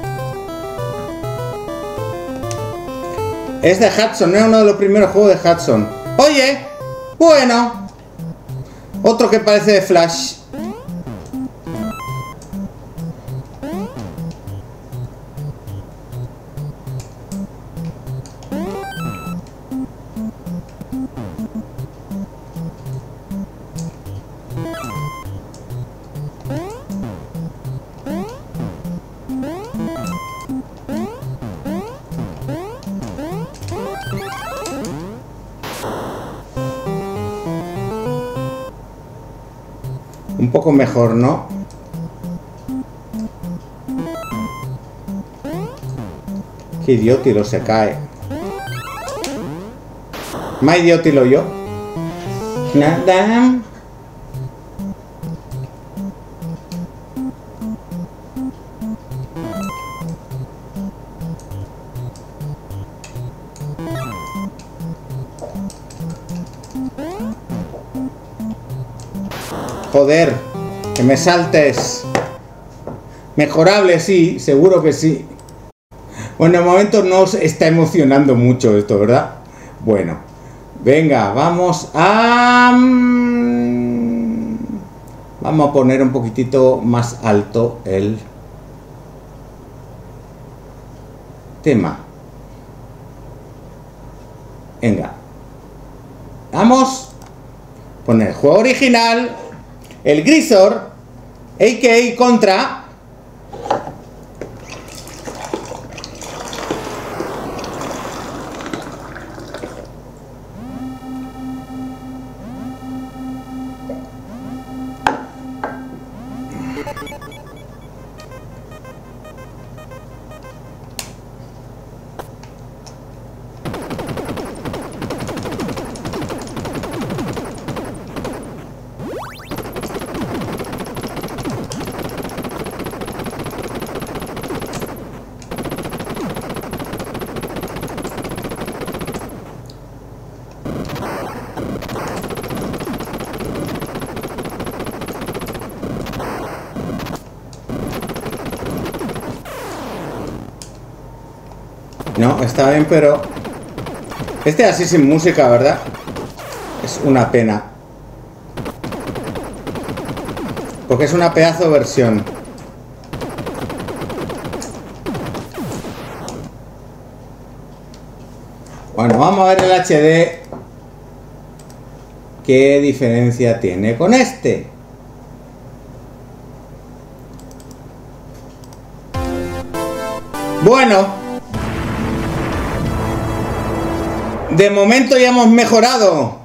Es de Hudson, era uno de los primeros juegos de Hudson. Oye, bueno, otro que parece de Flash. Un poco mejor, ¿no? Qué idiotilo se cae. Más idiotilo yo. Nada. Joder, que me saltes. Mejorable, sí, seguro que sí. Bueno, de momento no os está emocionando mucho esto, ¿verdad? Bueno, venga, vamos a... Vamos a poner un poquitito más alto el tema. Venga. Vamos. Poner juego original. El Grisor, a.k.a. Contra. No, está bien, pero... Este así sin música, ¿verdad? Es una pena. Porque es una pedazo versión. Bueno, vamos a ver el HD. ¿Qué diferencia tiene con este? Bueno, de momento ya hemos mejorado.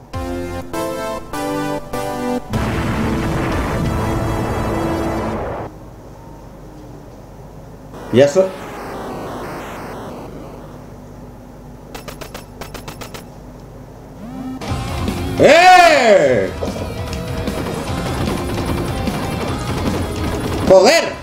Ya eso. ¡Eh! ¡Joder!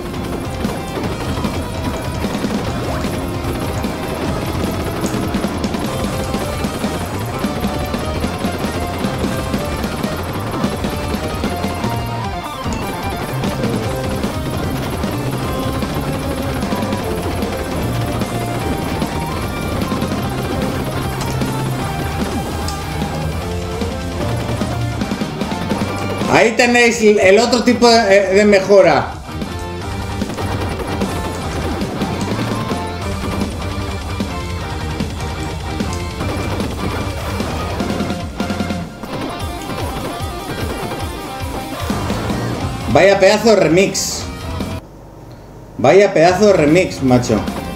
Ahí tenéis el otro tipo de mejora. Vaya pedazo de remix. Vaya pedazo de remix, macho.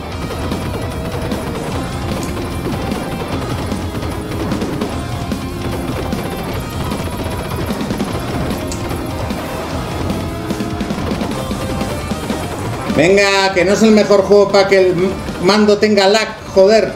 Venga, que no es el mejor juego para que el mando tenga lag, joder.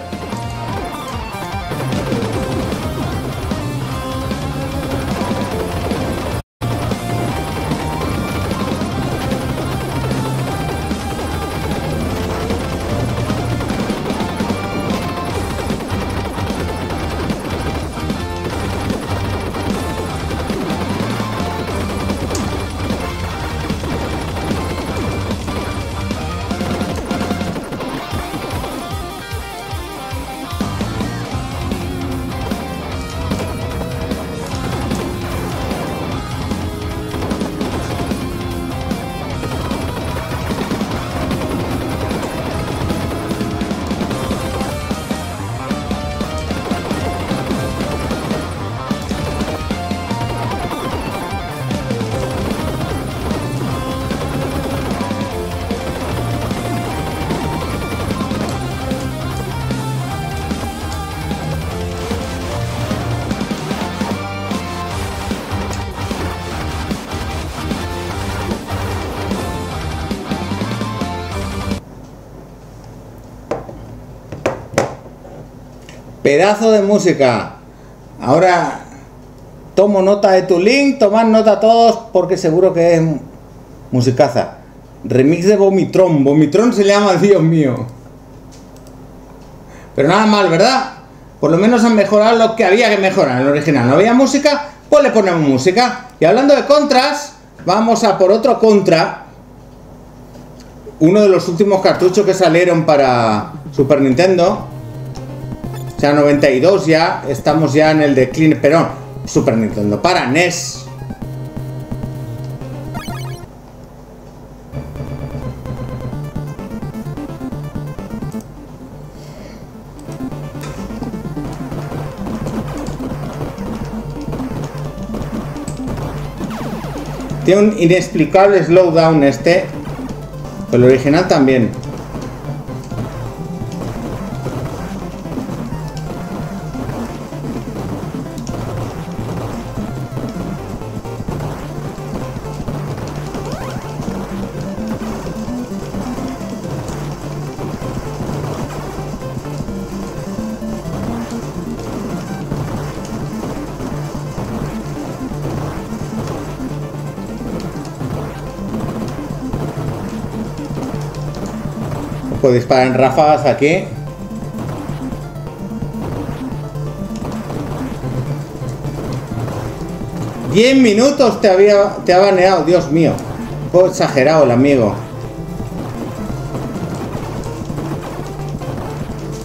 Pedazo de música. Ahora tomo nota de tu link, tomad nota todos porque seguro que es musicaza. Remix de Vomitron. Vomitron se llama, Dios mío. Pero nada mal, ¿verdad? Por lo menos han mejorado lo que había que mejorar en el original. No había música, pues le ponemos música. Y hablando de contras, vamos a por otro contra. Uno de los últimos cartuchos que salieron para Super Nintendo. O sea, 92 ya, estamos ya en el decline, pero Super Nintendo, para NES. Tiene un inexplicable slowdown este, pero el original también. Puedo disparar en ráfagas aquí. ¡10 minutos te ha baneado! Dios mío. Un poco exagerado el amigo.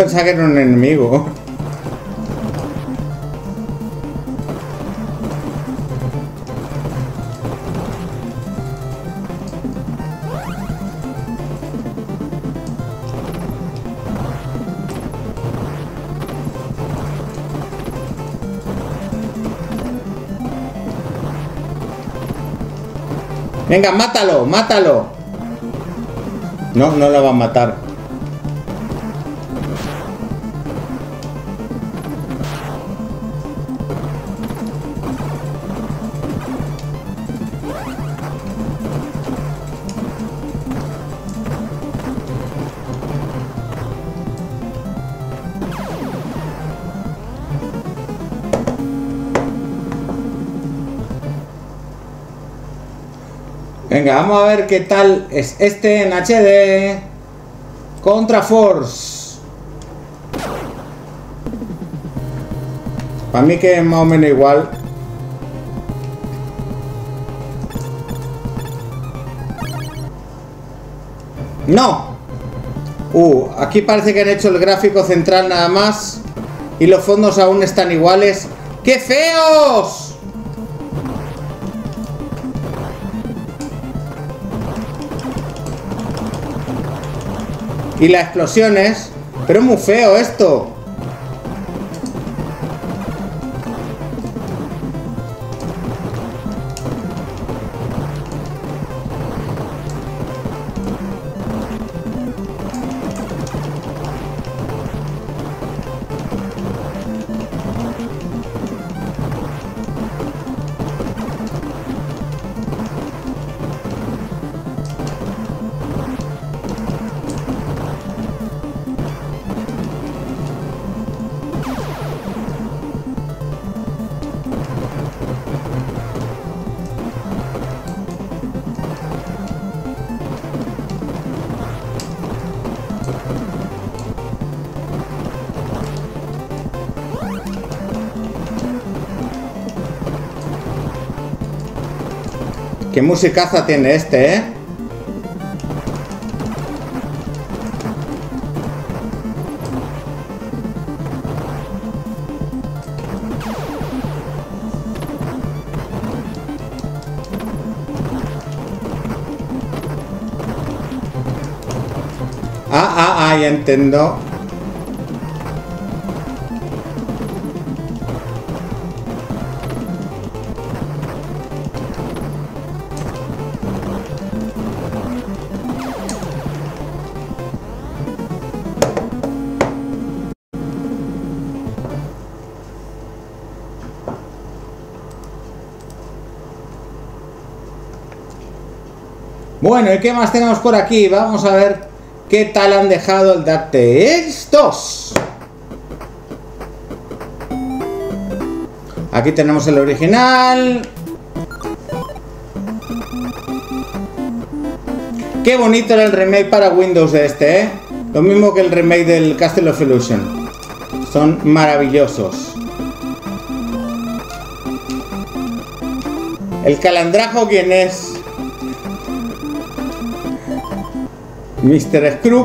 pensaba que era un enemigo. Venga, mátalo, mátalo. No, no lo va a matar. Venga, vamos a ver qué tal es este en HD. Contra Force. Para mí que es más o menos igual. ¡No! Aquí parece que han hecho el gráfico central nada más. Y los fondos aún están iguales. ¡Qué feos! Y las explosiones. Pero es muy feo esto. Qué musicaza tiene este, ¿eh? Ya entiendo. Bueno, ¿y qué más tenemos por aquí? Vamos a ver qué tal han dejado el DuckTales 2. Aquí tenemos el original. Qué bonito era el remake para Windows de este, ¿eh? Lo mismo que el remake del Castle of Illusion. Son maravillosos. ¿El calandrajo quién es? Mr. Scrooge.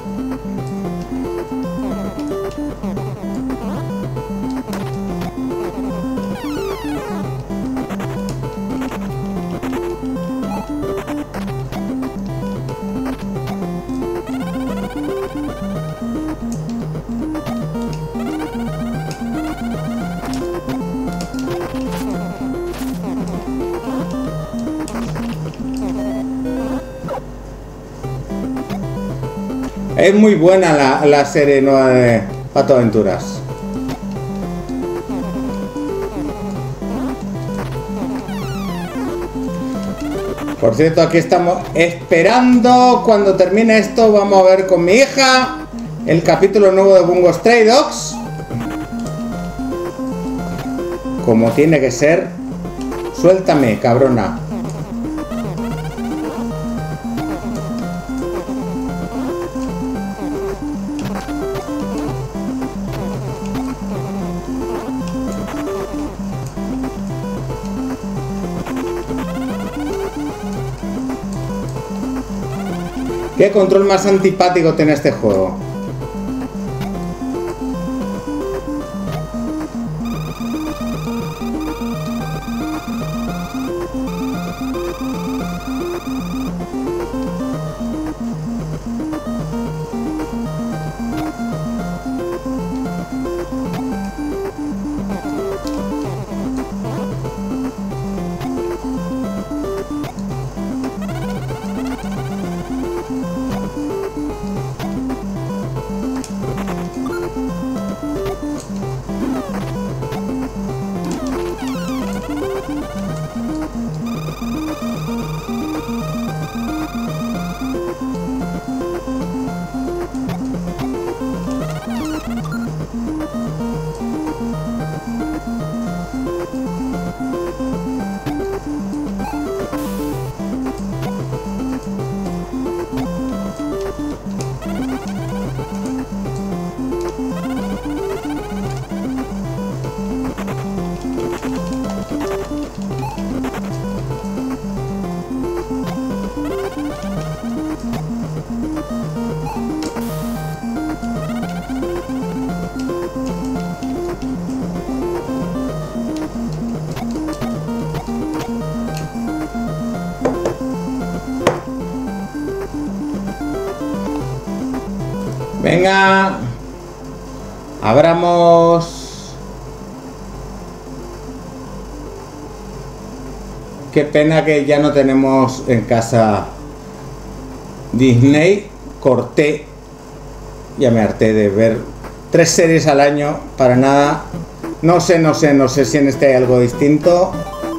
Es muy buena la serie nueva de Pato Aventuras. Por cierto, aquí estamos esperando. Cuando termine esto, vamos a ver con mi hija el capítulo nuevo de Bungo Stray Dogs. Como tiene que ser. Suéltame, cabrona. ¿Qué control más antipático tiene este juego? Venga, abramos. Qué pena que ya no tenemos en casa Disney. Corté, ya me harté de ver 3 series al año para nada. No sé si en este hay algo distinto.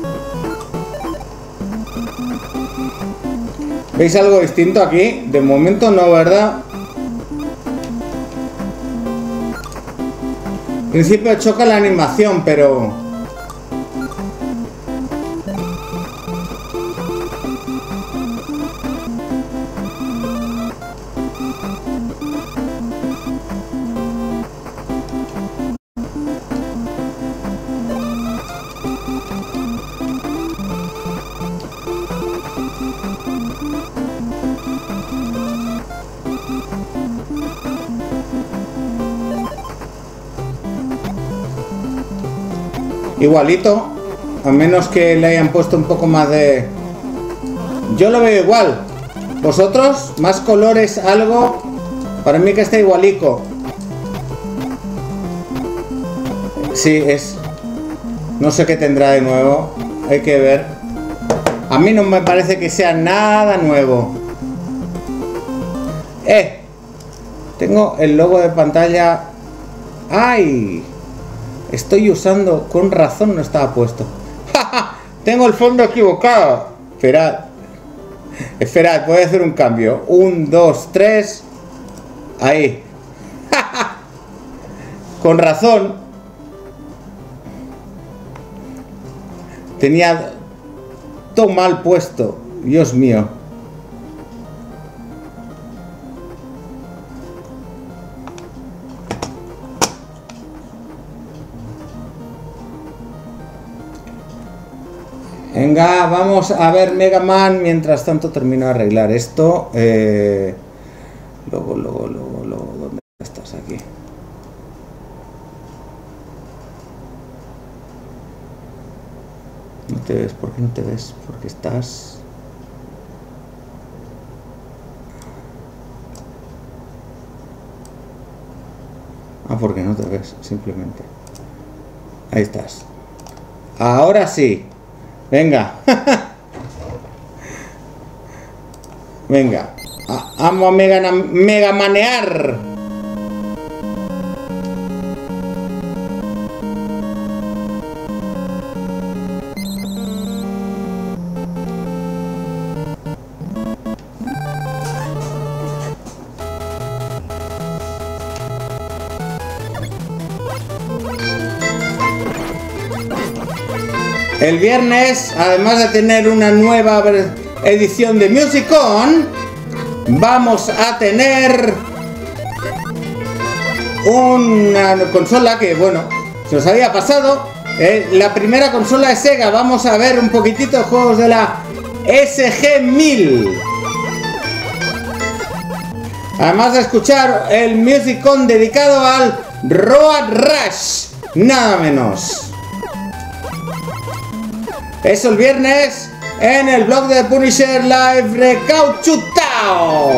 ¿Veis algo distinto aquí? De momento no, ¿verdad? En principio choca la animación, pero... Igualito, a menos que le hayan puesto un poco más de... Yo lo veo igual. ¿Vosotros? ¿Más colores? ¿Algo? Para mí que está igualico. Sí, es... No sé qué tendrá de nuevo. Hay que ver. A mí no me parece que sea nada nuevo. Tengo el logo de pantalla... ¡Ay! Estoy usando... Con razón no estaba puesto. Tengo el fondo equivocado. Esperad, voy a hacer un cambio. 1, 2, 3. Ahí. Con razón. Tenía todo mal puesto. Dios mío. Venga, vamos a ver Mega Man. Mientras tanto termino de arreglar esto. Luego, ¿dónde estás aquí? No te ves, ¿por qué no te ves? Porque estás... porque no te ves, simplemente. Ahí estás. Ahora sí. Venga. Venga. Vamos a mega manear. El viernes, además de tener una nueva edición de Music On, vamos a tener una consola que, bueno, se nos había pasado. La primera consola de Sega. Vamos a ver un poquitito de juegos de la SG-1000. Además de escuchar el Music On dedicado al Road Rush, nada menos. Eso el viernes en el blog de Punisher Live recauchutao.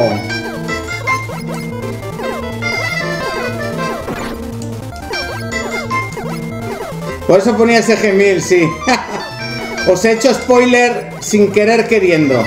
Por eso ponía ese G1000, sí. Os he hecho spoiler sin querer queriendo.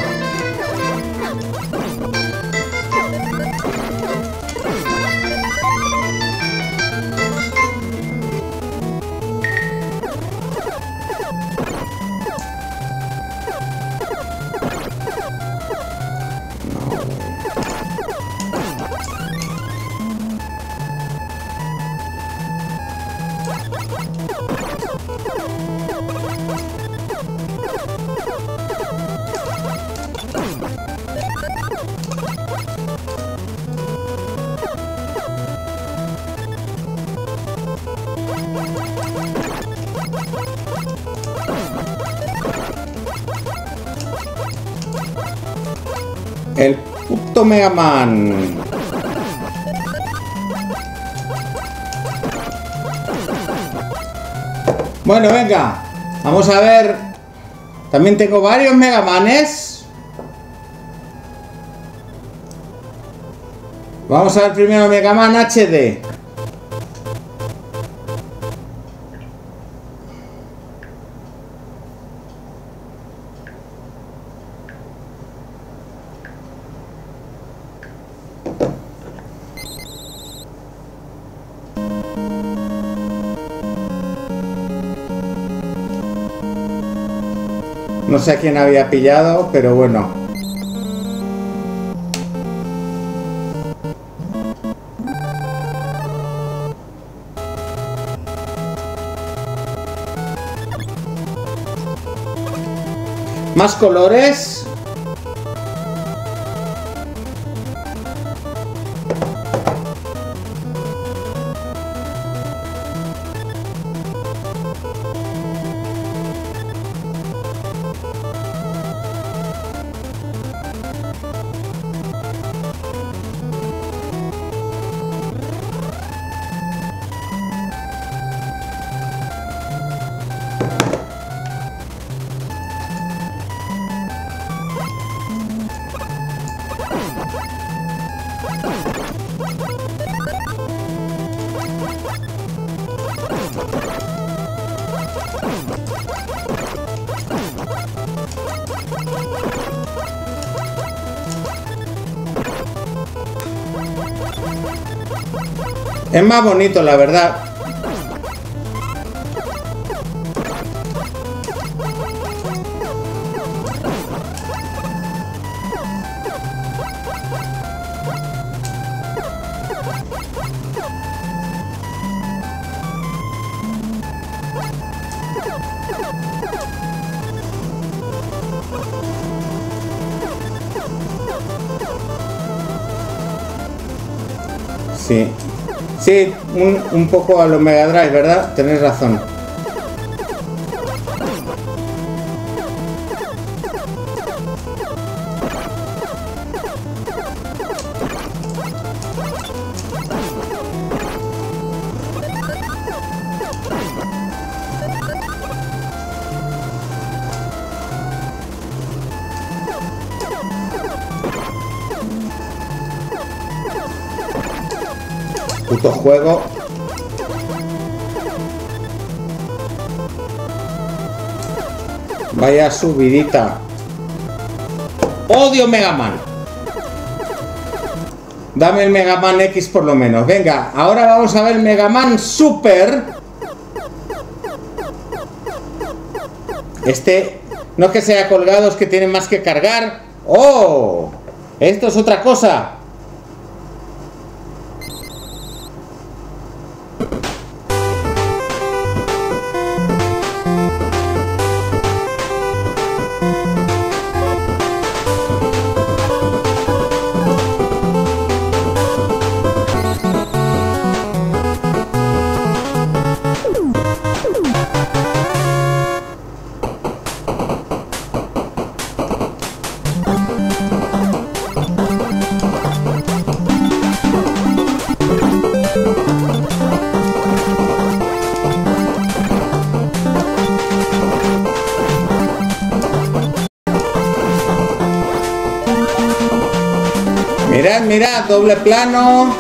Puto Mega Man. Bueno, venga. Vamos a ver. También tengo varios Mega Manes. Vamos a ver primero Mega Man HD. No sé a quién había pillado, pero bueno. Más colores. Es más bonito, la verdad. Sí. Sí, un poco a los Mega Drive, ¿verdad? Tenéis razón. Puto juego. Vaya subidita. Odio Mega Man. Dame el Mega Man X por lo menos. Venga, ahora vamos a ver Mega Man Super. Este no es que sea colgado, es que tiene más que cargar. ¡Oh! Esto es otra cosa. Mirad, mirad, doble plano.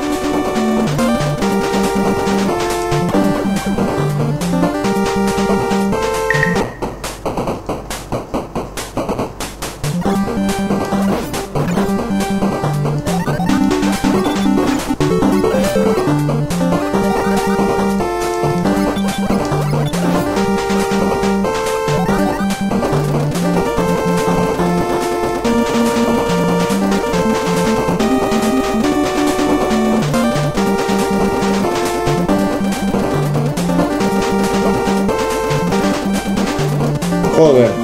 Joder.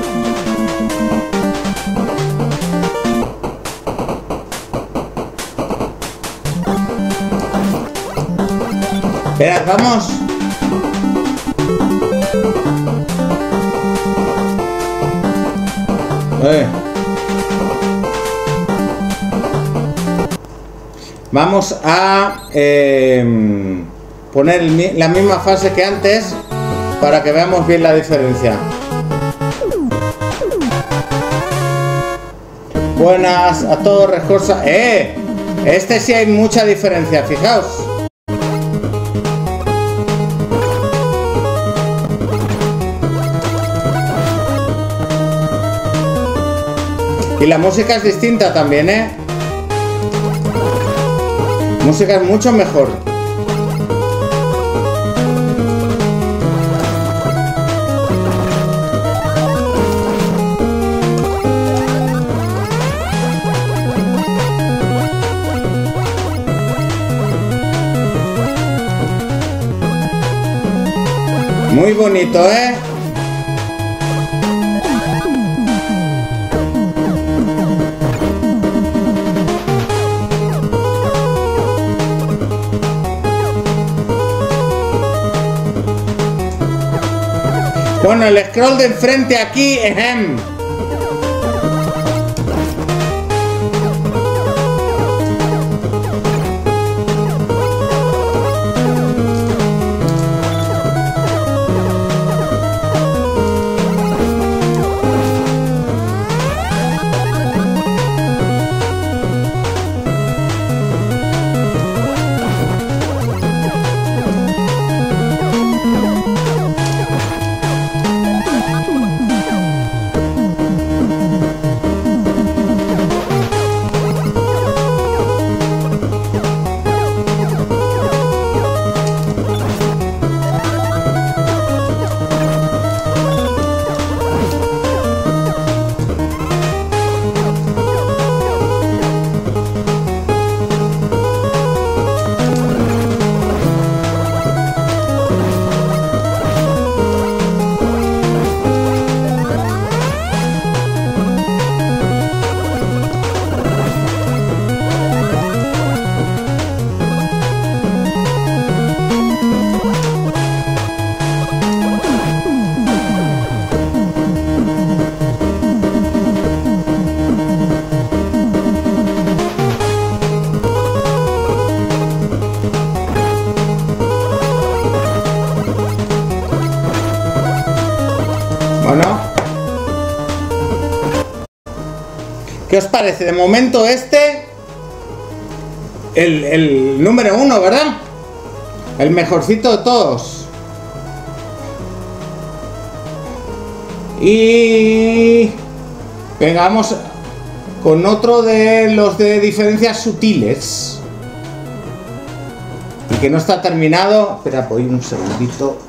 Esperad, vamos. Vamos a poner la misma fase que antes para que veamos bien la diferencia. Buenas a todos, Rescorsa. Este sí hay mucha diferencia, fijaos. Y la música es distinta también, ¿eh? Música es mucho mejor. Muy bonito, ¿eh? Bueno, el scroll de enfrente aquí, Bueno, ¿qué os parece? De momento el número 1, ¿verdad? El mejorcito de todos. Y venga, vamos con otro de los de diferencias sutiles y que no está terminado. Espera, voy un segundito.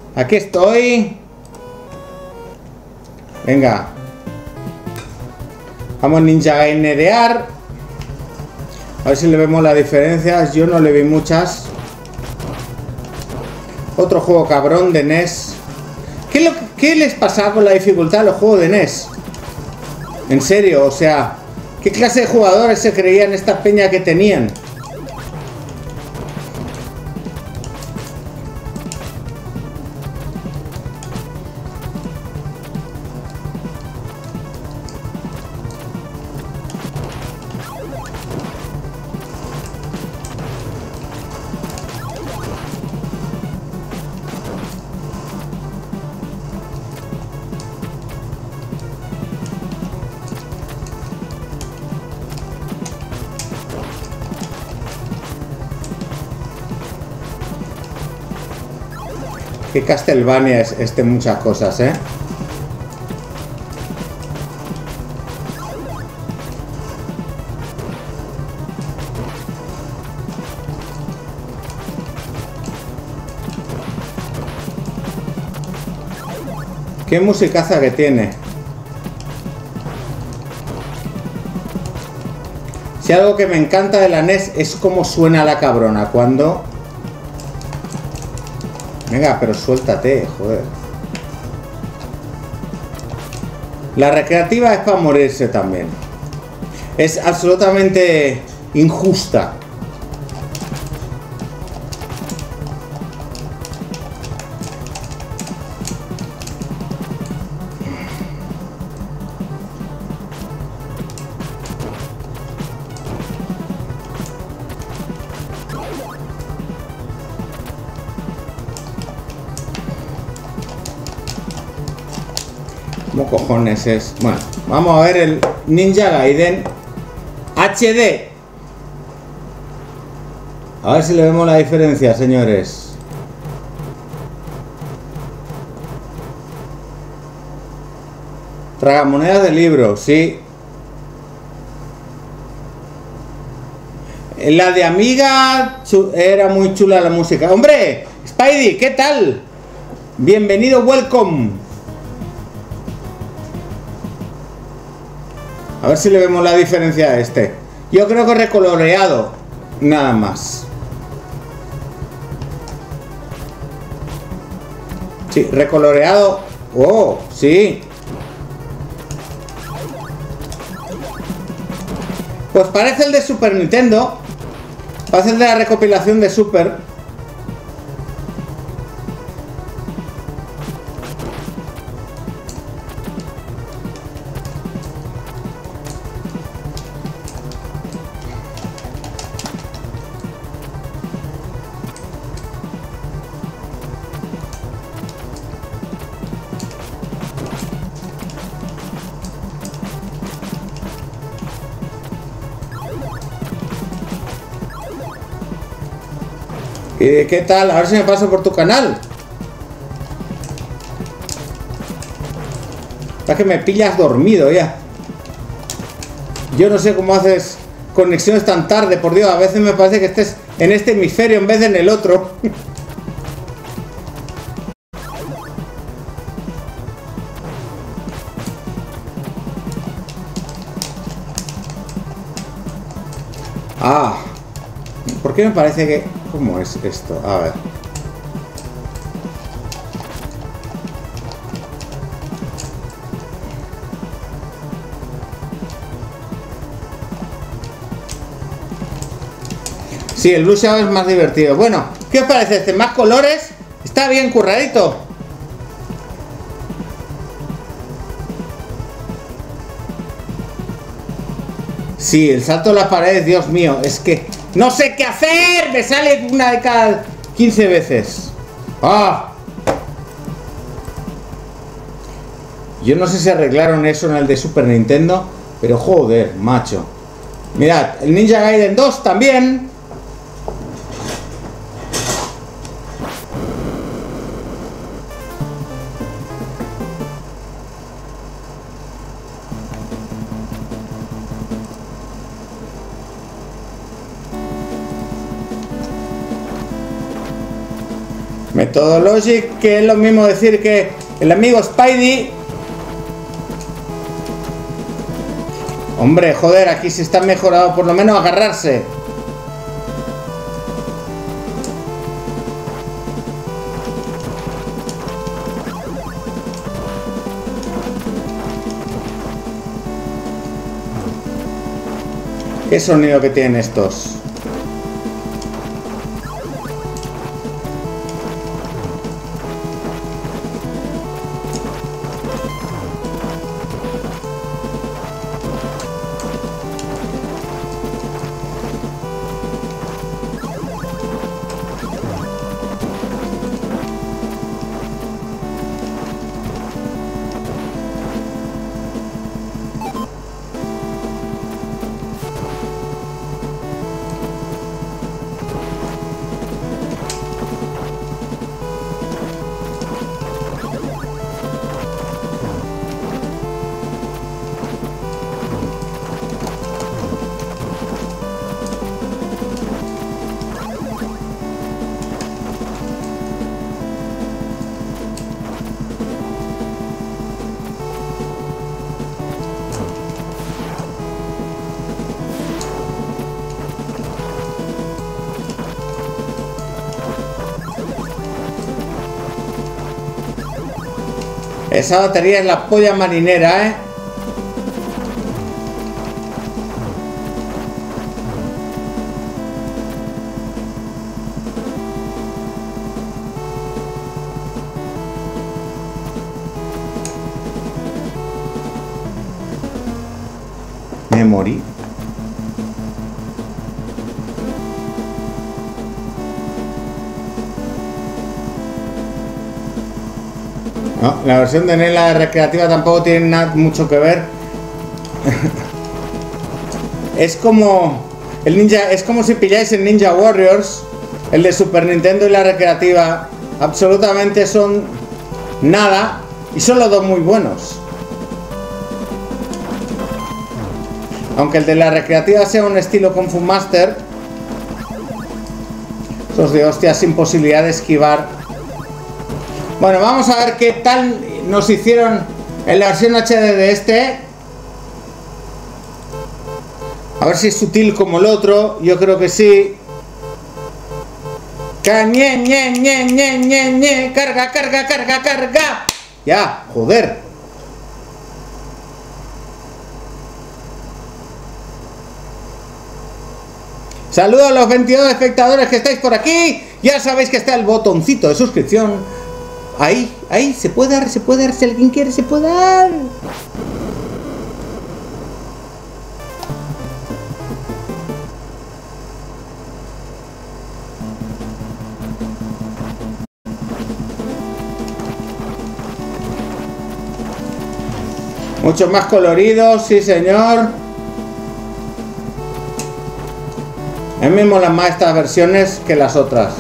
Aquí estoy. Venga. Vamos Ninja Gainerear. A ver si le vemos las diferencias. Yo no le vi muchas. Otro juego cabrón de NES. ¿Qué les pasaba con la dificultad a los juegos de NES? En serio, o sea, ¿qué clase de jugadores se creían esta peña que tenían? Que Castlevania es muchas cosas, ¿eh? Qué musicaza que tiene. Si algo que me encanta de la NES es cómo suena la cabrona cuando... Venga, pero suéltate, joder. La recreativa es para morirse también. Es absolutamente injusta. ¿Cómo cojones es? Bueno, vamos a ver el Ninja Gaiden HD. A ver si le vemos la diferencia, señores. Tragamonedas de libro, sí. La de Amiga era muy chula la música. ¡Hombre! Spidey, ¿qué tal? Bienvenido, welcome. A ver si le vemos la diferencia a este. Yo creo que recoloreado. Nada más. Sí, recoloreado. Oh, sí. Pues parece el de Super Nintendo. Parece el de la recopilación de Super. ¿Qué tal? A ver si me paso por tu canal. Es que me pillas dormido ya. Yo no sé cómo haces conexiones tan tarde, por Dios. A veces me parece que estés en este hemisferio en vez de en el otro. Ah. ¿Por qué me parece que... ¿Cómo es esto? A ver. Sí, el Blue Shadow es más divertido. Bueno, ¿qué os parece este? ¿Más colores? Está bien curradito. Sí, el salto a las paredes, Dios mío, es que... ¡No sé qué hacer! Me sale una de cada 15 veces. ¡Ah! Yo no sé si arreglaron eso en el de Super Nintendo, pero joder, macho. Mirad, el Ninja Gaiden 2 también. Methodologic, que es lo mismo decir que el amigo Spidey. Hombre, joder, aquí se está mejorado, por lo menos agarrarse. ¿Qué sonido que tienen estos? Esa batería es la polla marinera, ¿eh? Me morí. No, la versión de NES, la recreativa, tampoco tiene mucho que ver. Es como el Ninja, es como si pilláis el Ninja Warriors, el de Super Nintendo y la recreativa. Absolutamente son nada y son los dos muy buenos. Aunque el de la recreativa sea un estilo Kung Fu Master, esos de hostias sin posibilidad de esquivar. Bueno, vamos a ver qué tal nos hicieron en la versión HD de este. A ver si es sutil como el otro. Yo creo que sí. Carga, carga, carga, carga. Ya, joder. Saludos a los 22 espectadores que estáis por aquí. Ya sabéis que está el botoncito de suscripción. Ahí, ahí, se puede dar, si alguien quiere, se puede dar. Muchos más coloridos, sí señor. A mí me molan más estas versiones que las otras.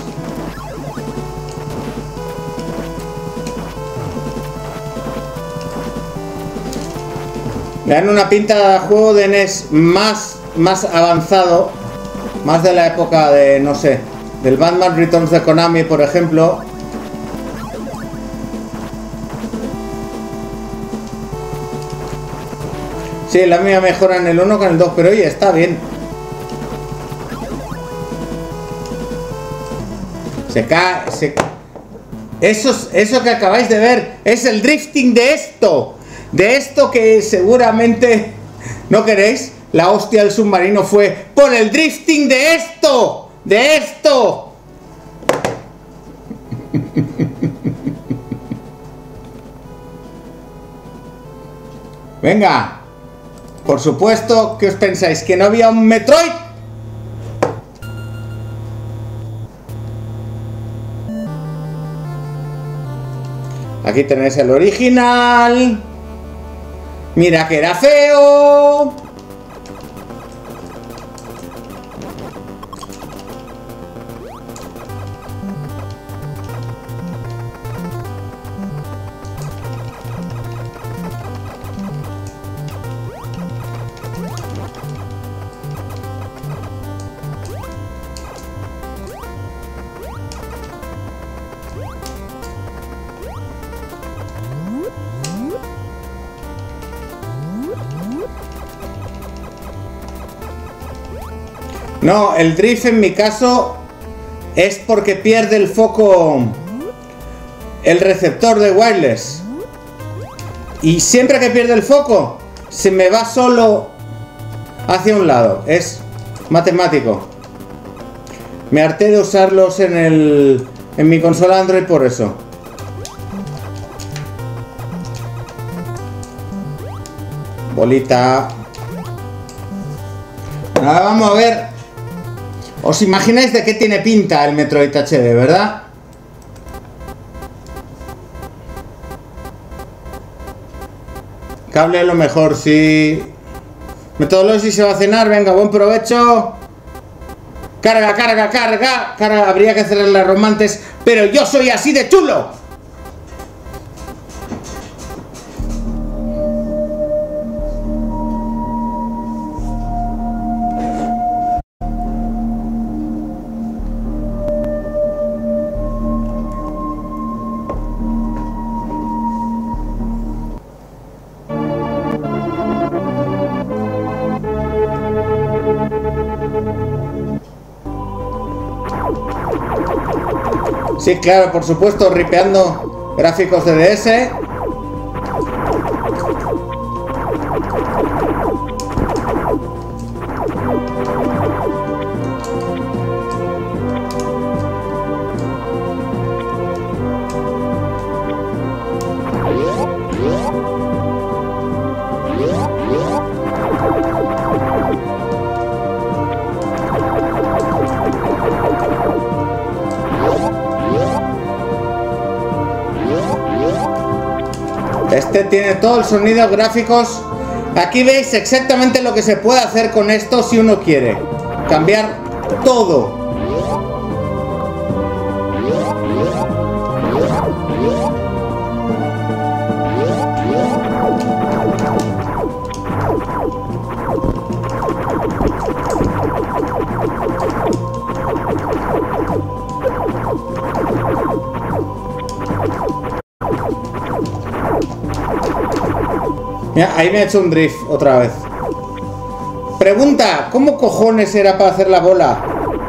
Le dan una pinta de juego de NES más avanzado, más de la época de, no sé, del Batman Returns de Konami, por ejemplo. Sí, la mía mejora en el 1 con el 2, pero oye, está bien. Se cae, Eso que acabáis de ver es el drifting de esto. De esto que seguramente no queréis. La hostia del submarino fue por el drifting de esto. De esto. Venga. Por supuesto, ¿qué os pensáis? ¿Que no había un Metroid? Aquí tenéis el original. Mira que era feo. No, el drift en mi caso es porque pierde el foco el receptor de wireless. Y siempre que pierde el foco, se me va solo hacia un lado. Es matemático. Me harté de usarlos en mi consola Android por eso. Bolita. Ahora vamos a ver. ¿Os imagináis de qué tiene pinta el Metroid HD, verdad? Cable a lo mejor, sí. Metodology se va a cenar, venga, buen provecho. Carga, carga, carga. Carga, habría que hacerle las romances, pero yo soy así de chulo. Sí, claro, por supuesto, ripeando gráficos de DS. Este tiene todo el sonido, gráficos. Aquí veis exactamente lo que se puede hacer con esto si uno quiere. Cambiar todo. Mira, ahí me ha hecho un drift otra vez. Pregunta, ¿cómo cojones era para hacer la bola?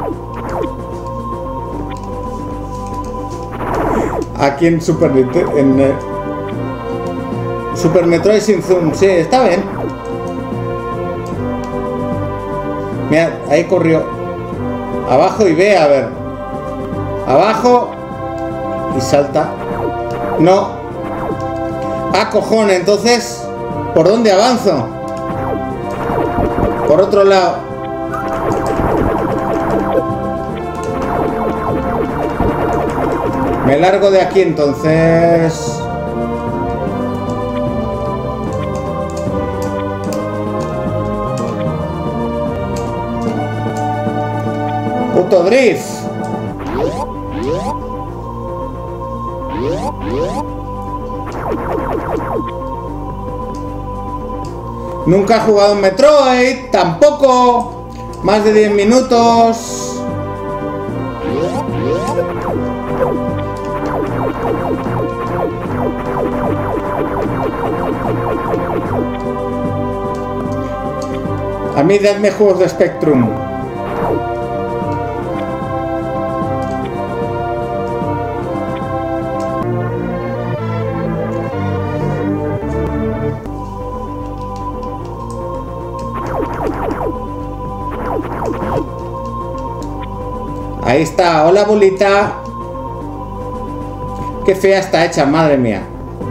Aquí en Super Metroid sin zoom. Sí, está bien. Mira, ahí corrió. Abajo y ve, a ver. Abajo. Y salta. No. Ah, cojones, entonces... ¿Por dónde avanzo? Por otro lado. Me largo de aquí entonces. Puto drift. Nunca he jugado en Metroid, tampoco. Más de 10 minutos. A mí dadme juegos de Spectrum. Ahí está, hola bolita. Qué fea está hecha, madre mía.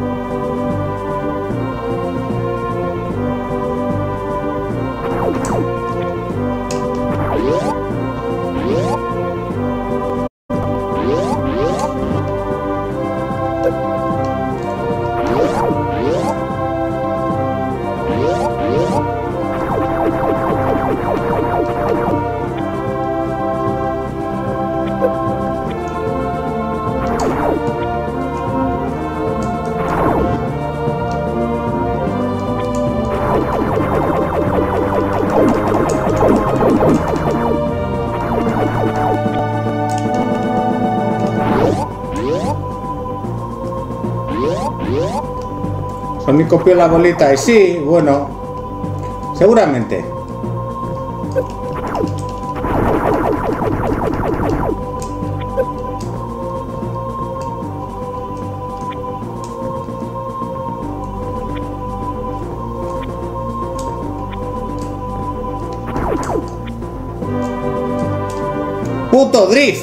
Sonic copió la bolita y sí, bueno, seguramente. ¡Puto drift!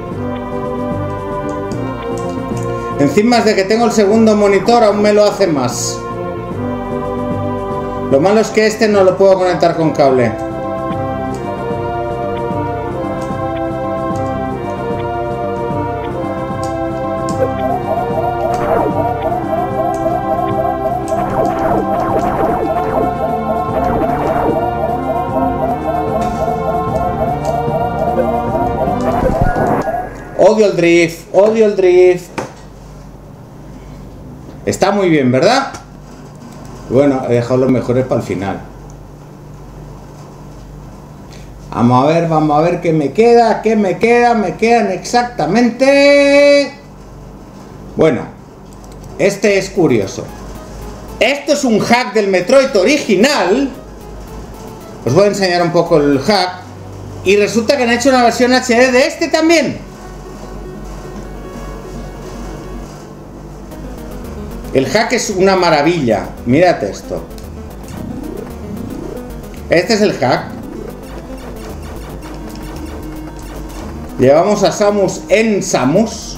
Encima de que tengo el segundo monitor, aún me lo hace más. Lo malo es que este no lo puedo conectar con cable. Odio el drift, odio el drift. Está muy bien, ¿verdad? Bueno, he dejado los mejores para el final. Vamos a ver qué me queda, me quedan exactamente... Bueno, este es curioso. Esto es un hack del Metroid original. Os voy a enseñar un poco el hack. Y resulta que han hecho una versión HD de este también. El hack es una maravilla. Mírate esto. Este es el hack. Llevamos a Samus en Samus.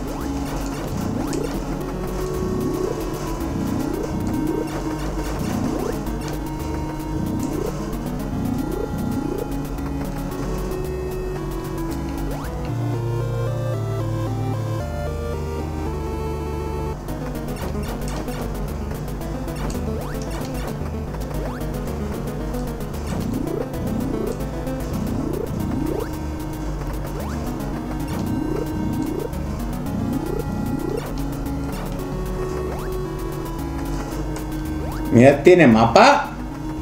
Mira, tiene mapa.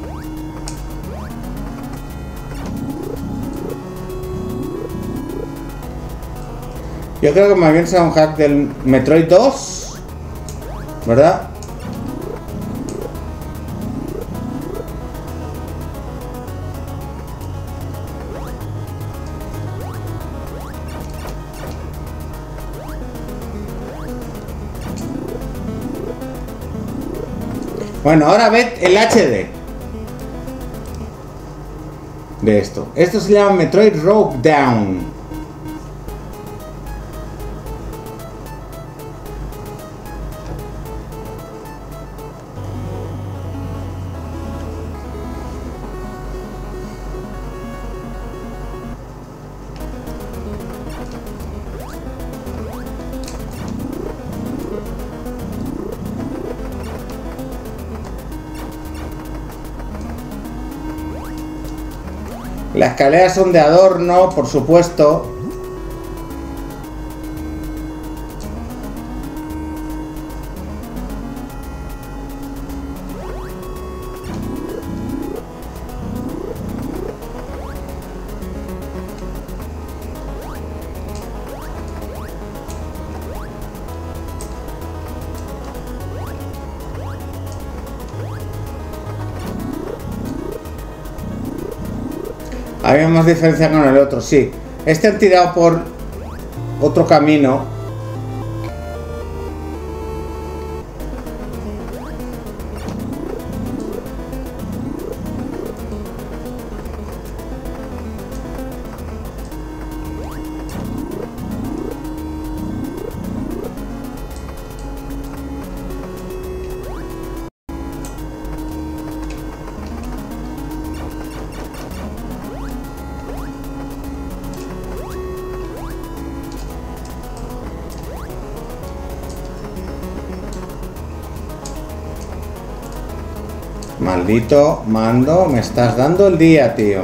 Yo creo que más bien será un hack del Metroid 2, ¿verdad? Bueno, ahora ved el HD de esto. Esto se llama Metroid Rogue Down. Las escaleras son de adorno, por supuesto. Hay más diferencia con el otro, sí. Este han tirado por otro camino. Maldito mando, me estás dando el día, tío.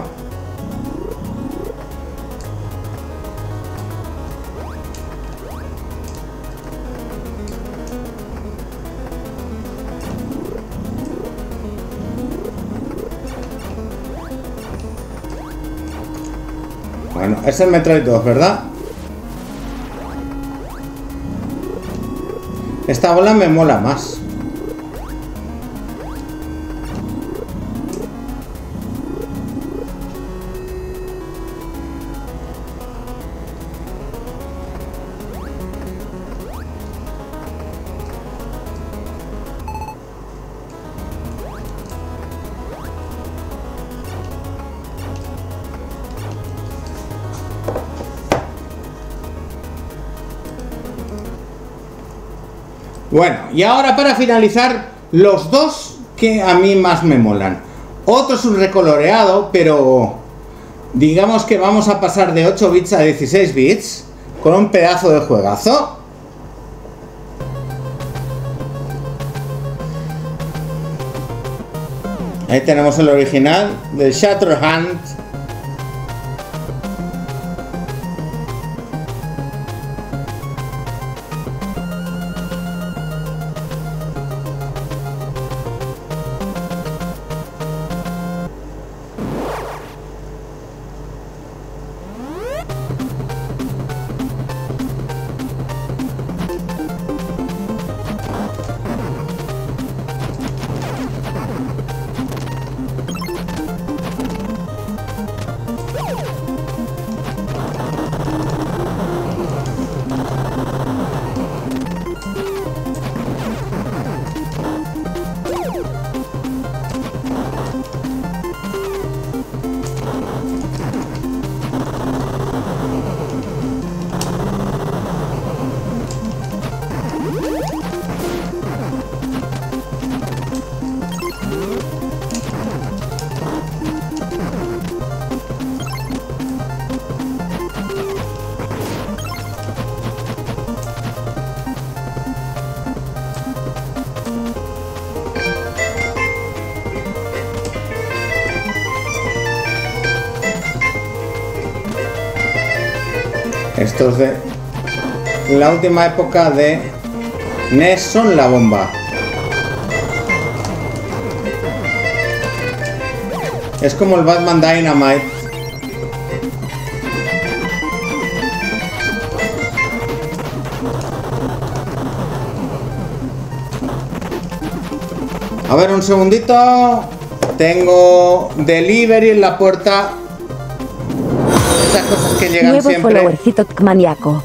Bueno, es el Metroid 2, ¿verdad? Esta bola me mola más. Bueno, y ahora para finalizar, los dos que a mí más me molan. Otro es un recoloreado, pero digamos que vamos a pasar de 8 bits a 16 bits con un pedazo de juegazo. Ahí tenemos el original del Shatterhand. Estos de la última época de NES son la bomba. Es como el Batman Dynamite. A ver, un segundito. Tengo delivery en la puerta. Esas cosas que llegan Nuevo siempre. followercito maníaco.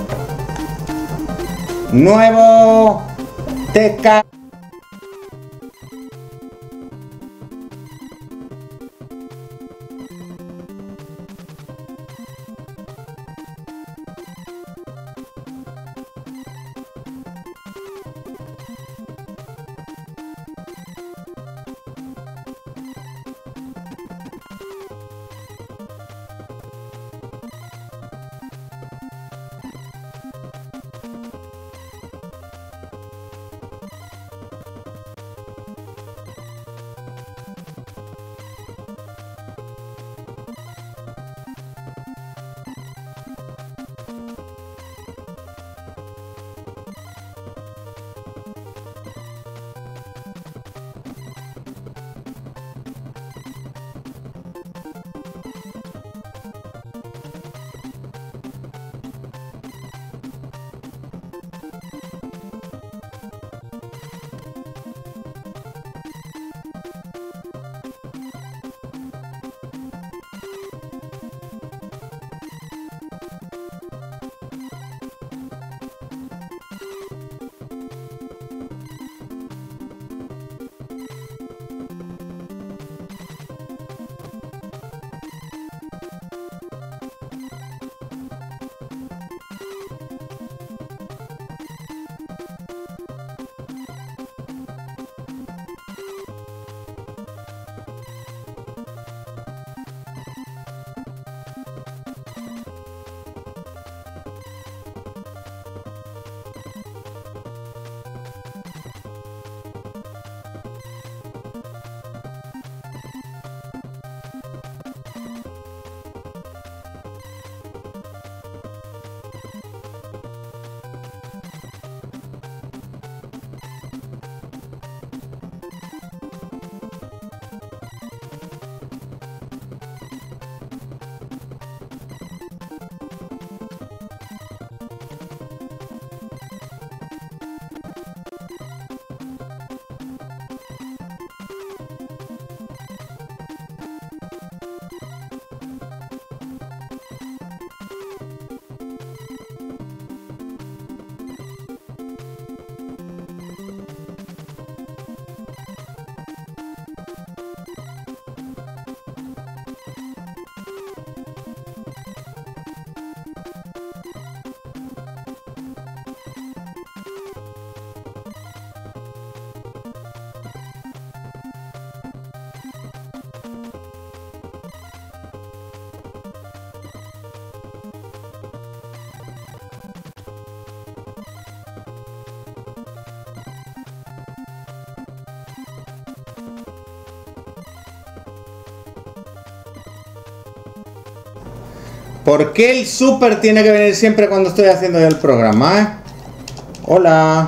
Nuevo TK. ¿Por qué el super tiene que venir siempre cuando estoy haciendo yo el programa, eh? Hola.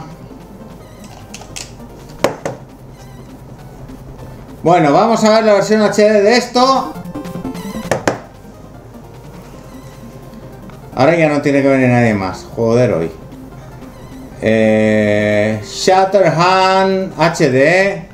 Bueno, vamos a ver la versión HD de esto. Ahora ya no tiene que venir nadie más. Joder, hoy. Shatterhand HD.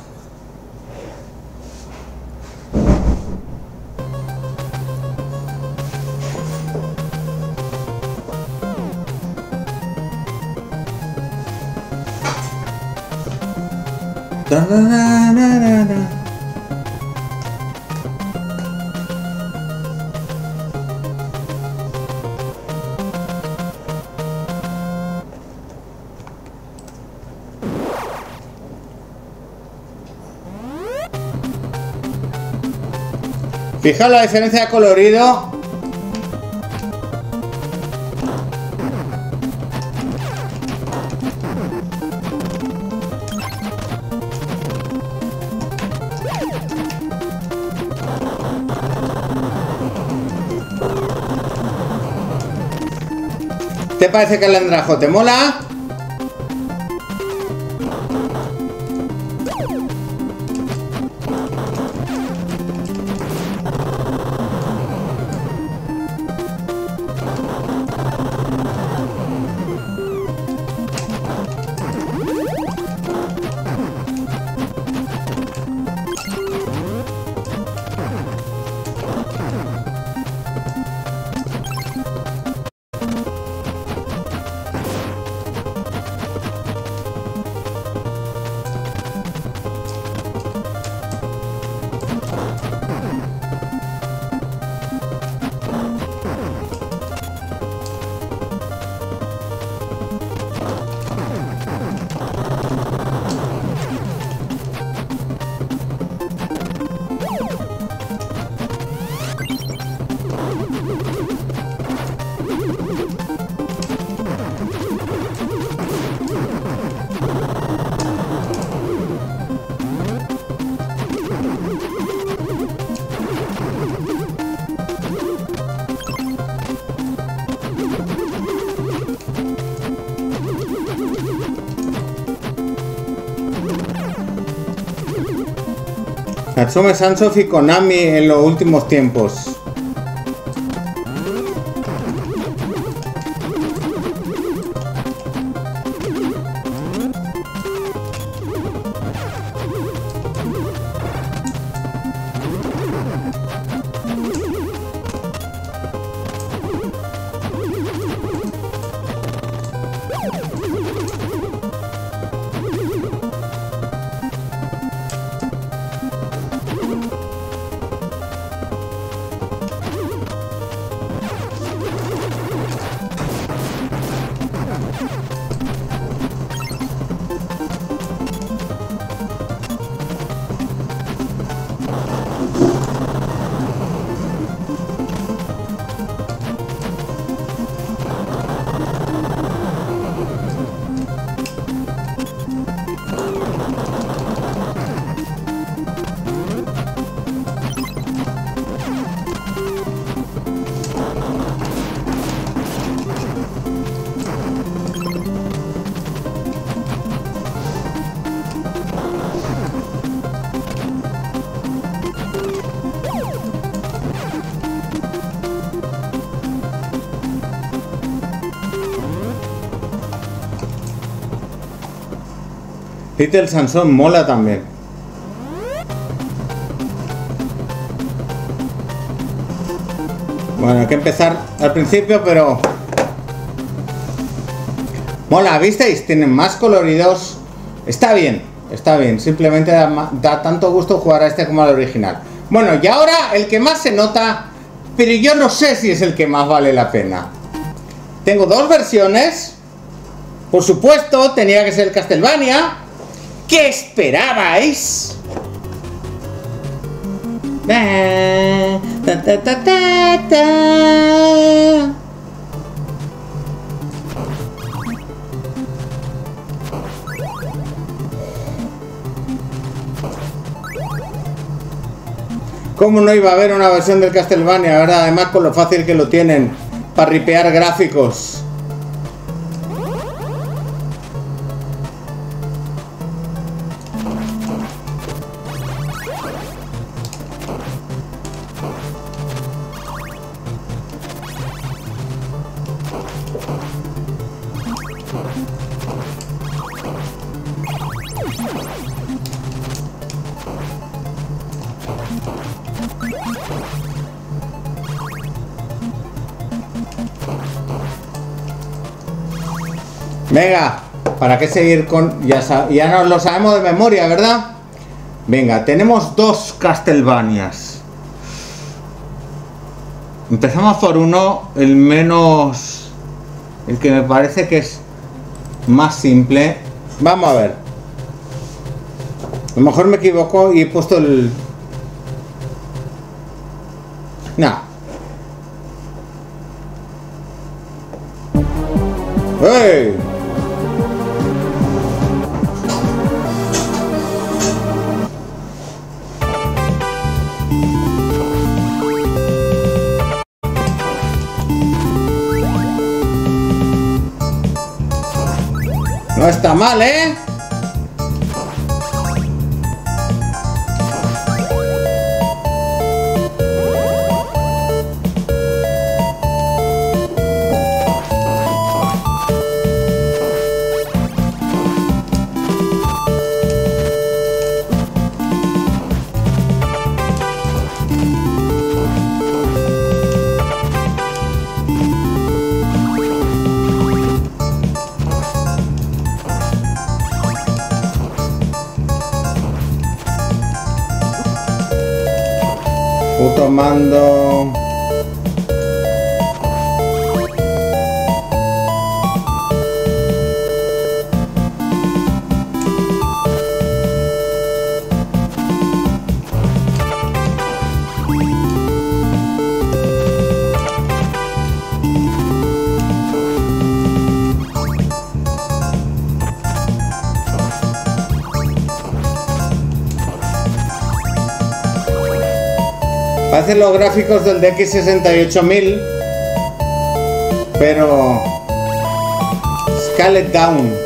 Fijaos la diferencia de colorido. ¿Te parece que el andrajo te mola? Natsume Sunsoft y Konami en los últimos tiempos. Little Sansón mola también. Bueno, hay que empezar al principio, pero mola, ¿visteis? Tienen más coloridos. Está bien, simplemente da tanto gusto jugar a este como al original. Bueno, y ahora el que más se nota, pero yo no sé si es el que más vale la pena. Tengo dos versiones. Por supuesto, tenía que ser el Castlevania. ¿Qué esperabais? ¿Cómo no iba a haber una versión del Castlevania, verdad? Además con lo fácil que lo tienen para ripear gráficos. Venga, ¿para qué seguir con...? Ya nos lo sabemos de memoria, ¿verdad? Venga, tenemos 2 Castlevanias. Empezamos por uno, el menos... el que me parece que es más simple. Vamos a ver. A lo mejor me equivoco y he puesto el... No. ¡Hey! No está mal, ¿eh? Puto mando. Parecen los gráficos del DX68000, pero scaled down.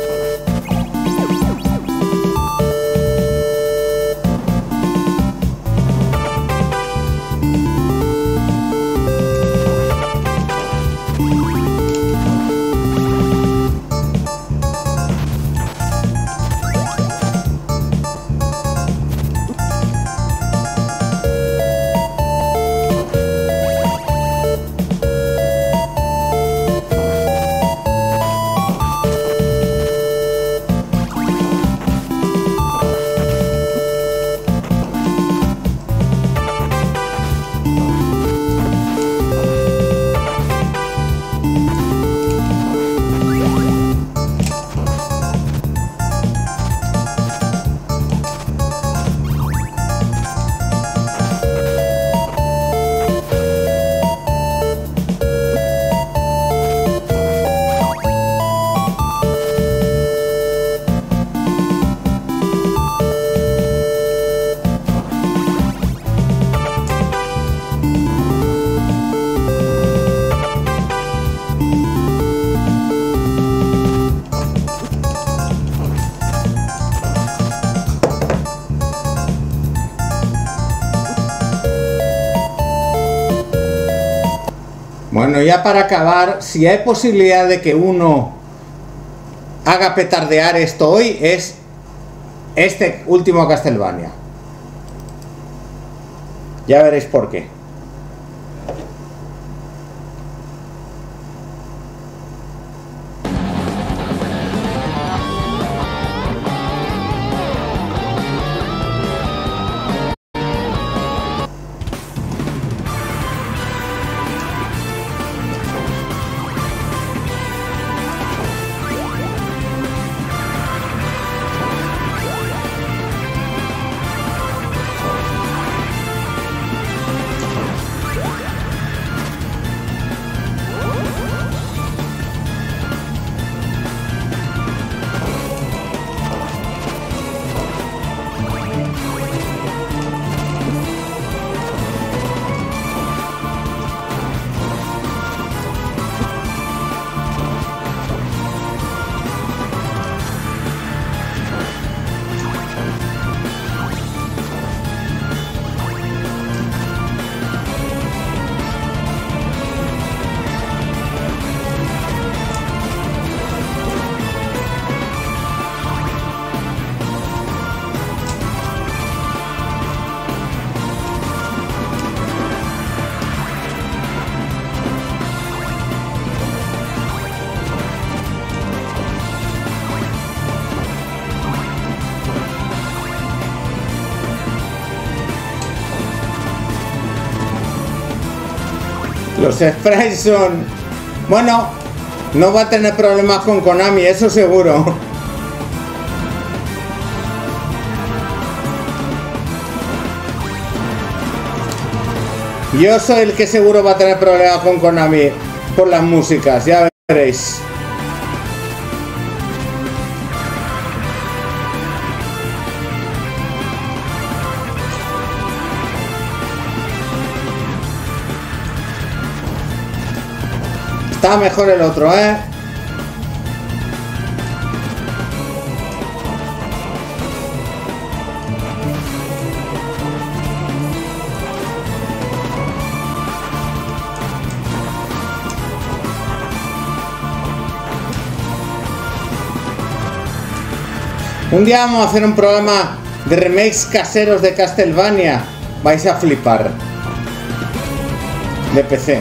Bueno, ya para acabar, si hay posibilidad de que uno haga petardear esto hoy, es este último Castlevania. Ya veréis por qué. Los sprites son... Bueno, no va a tener problemas con Konami, eso seguro. Yo soy el que seguro va a tener problemas con Konami por las músicas, ya veréis. Está mejor el otro, ¿eh? Un día vamos a hacer un programa de remakes caseros de Castlevania. Vais a flipar. De PC.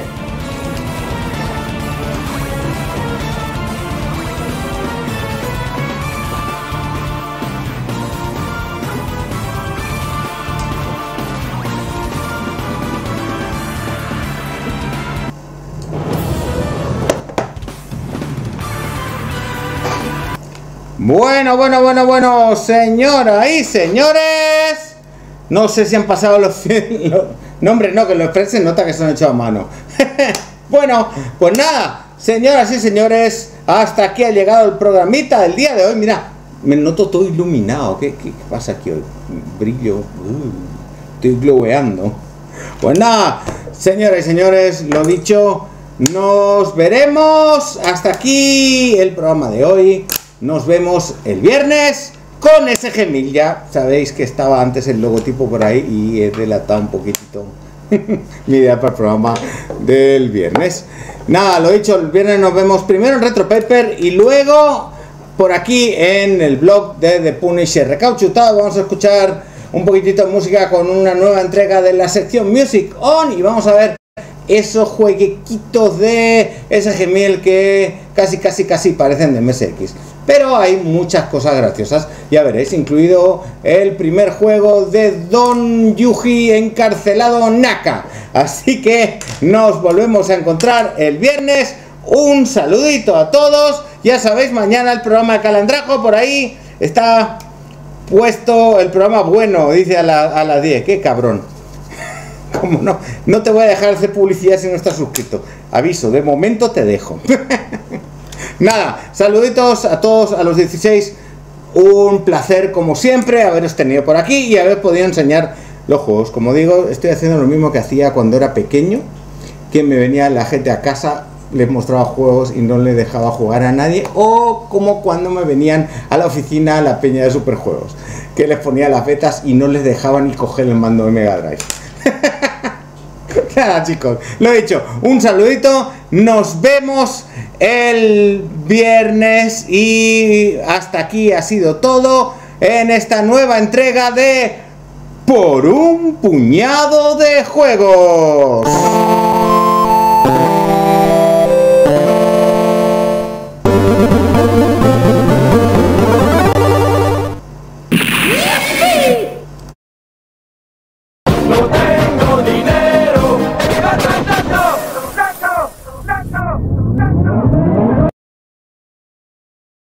Bueno, señoras y señores. No sé si han pasado los 100... No, hombre, no, que los Express se nota que se han hecho a mano. Bueno, pues nada, señoras y señores, hasta aquí ha llegado el programita del día de hoy. Mira, me noto todo iluminado. ¿Qué pasa aquí hoy? Brillo. Estoy gloweando. Pues nada, señoras y señores, lo dicho, nos veremos. Hasta aquí el programa de hoy. Nos vemos el viernes con SG1000. Ya sabéis que estaba antes el logotipo por ahí y he delatado un poquitito mi idea para el programa del viernes. Nada, lo dicho, el viernes nos vemos primero en Retro Paper y luego por aquí en el blog de The Punisher Recauchutado. Vamos a escuchar un poquitito de música con una nueva entrega de la sección Music On y vamos a ver esos jueguitos de SG1000 que casi parecen de MSX. Pero hay muchas cosas graciosas, ya veréis, incluido el primer juego de Don Yuji encarcelado Naka. Así que nos volvemos a encontrar el viernes. Un saludito a todos. Ya sabéis, mañana el programa de Calandrajo, por ahí está puesto el programa bueno, dice a las 10. Qué cabrón. Como no te voy a dejar hacer publicidad si no estás suscrito. Aviso, de momento te dejo. Nada, saluditos a todos, a los 16. Un placer como siempre haberos tenido por aquí y haber podido enseñar los juegos. Como digo, estoy haciendo lo mismo que hacía cuando era pequeño, que me venía la gente a casa, les mostraba juegos y no les dejaba jugar a nadie, o como cuando me venían a la oficina a la peña de superjuegos, que les ponía las betas y no les dejaba ni coger el mando de Mega Drive. Nada, chicos, lo he dicho, un saludito, nos vemos el viernes y hasta aquí ha sido todo en esta nueva entrega de Por un puñado de juegos. Yippee!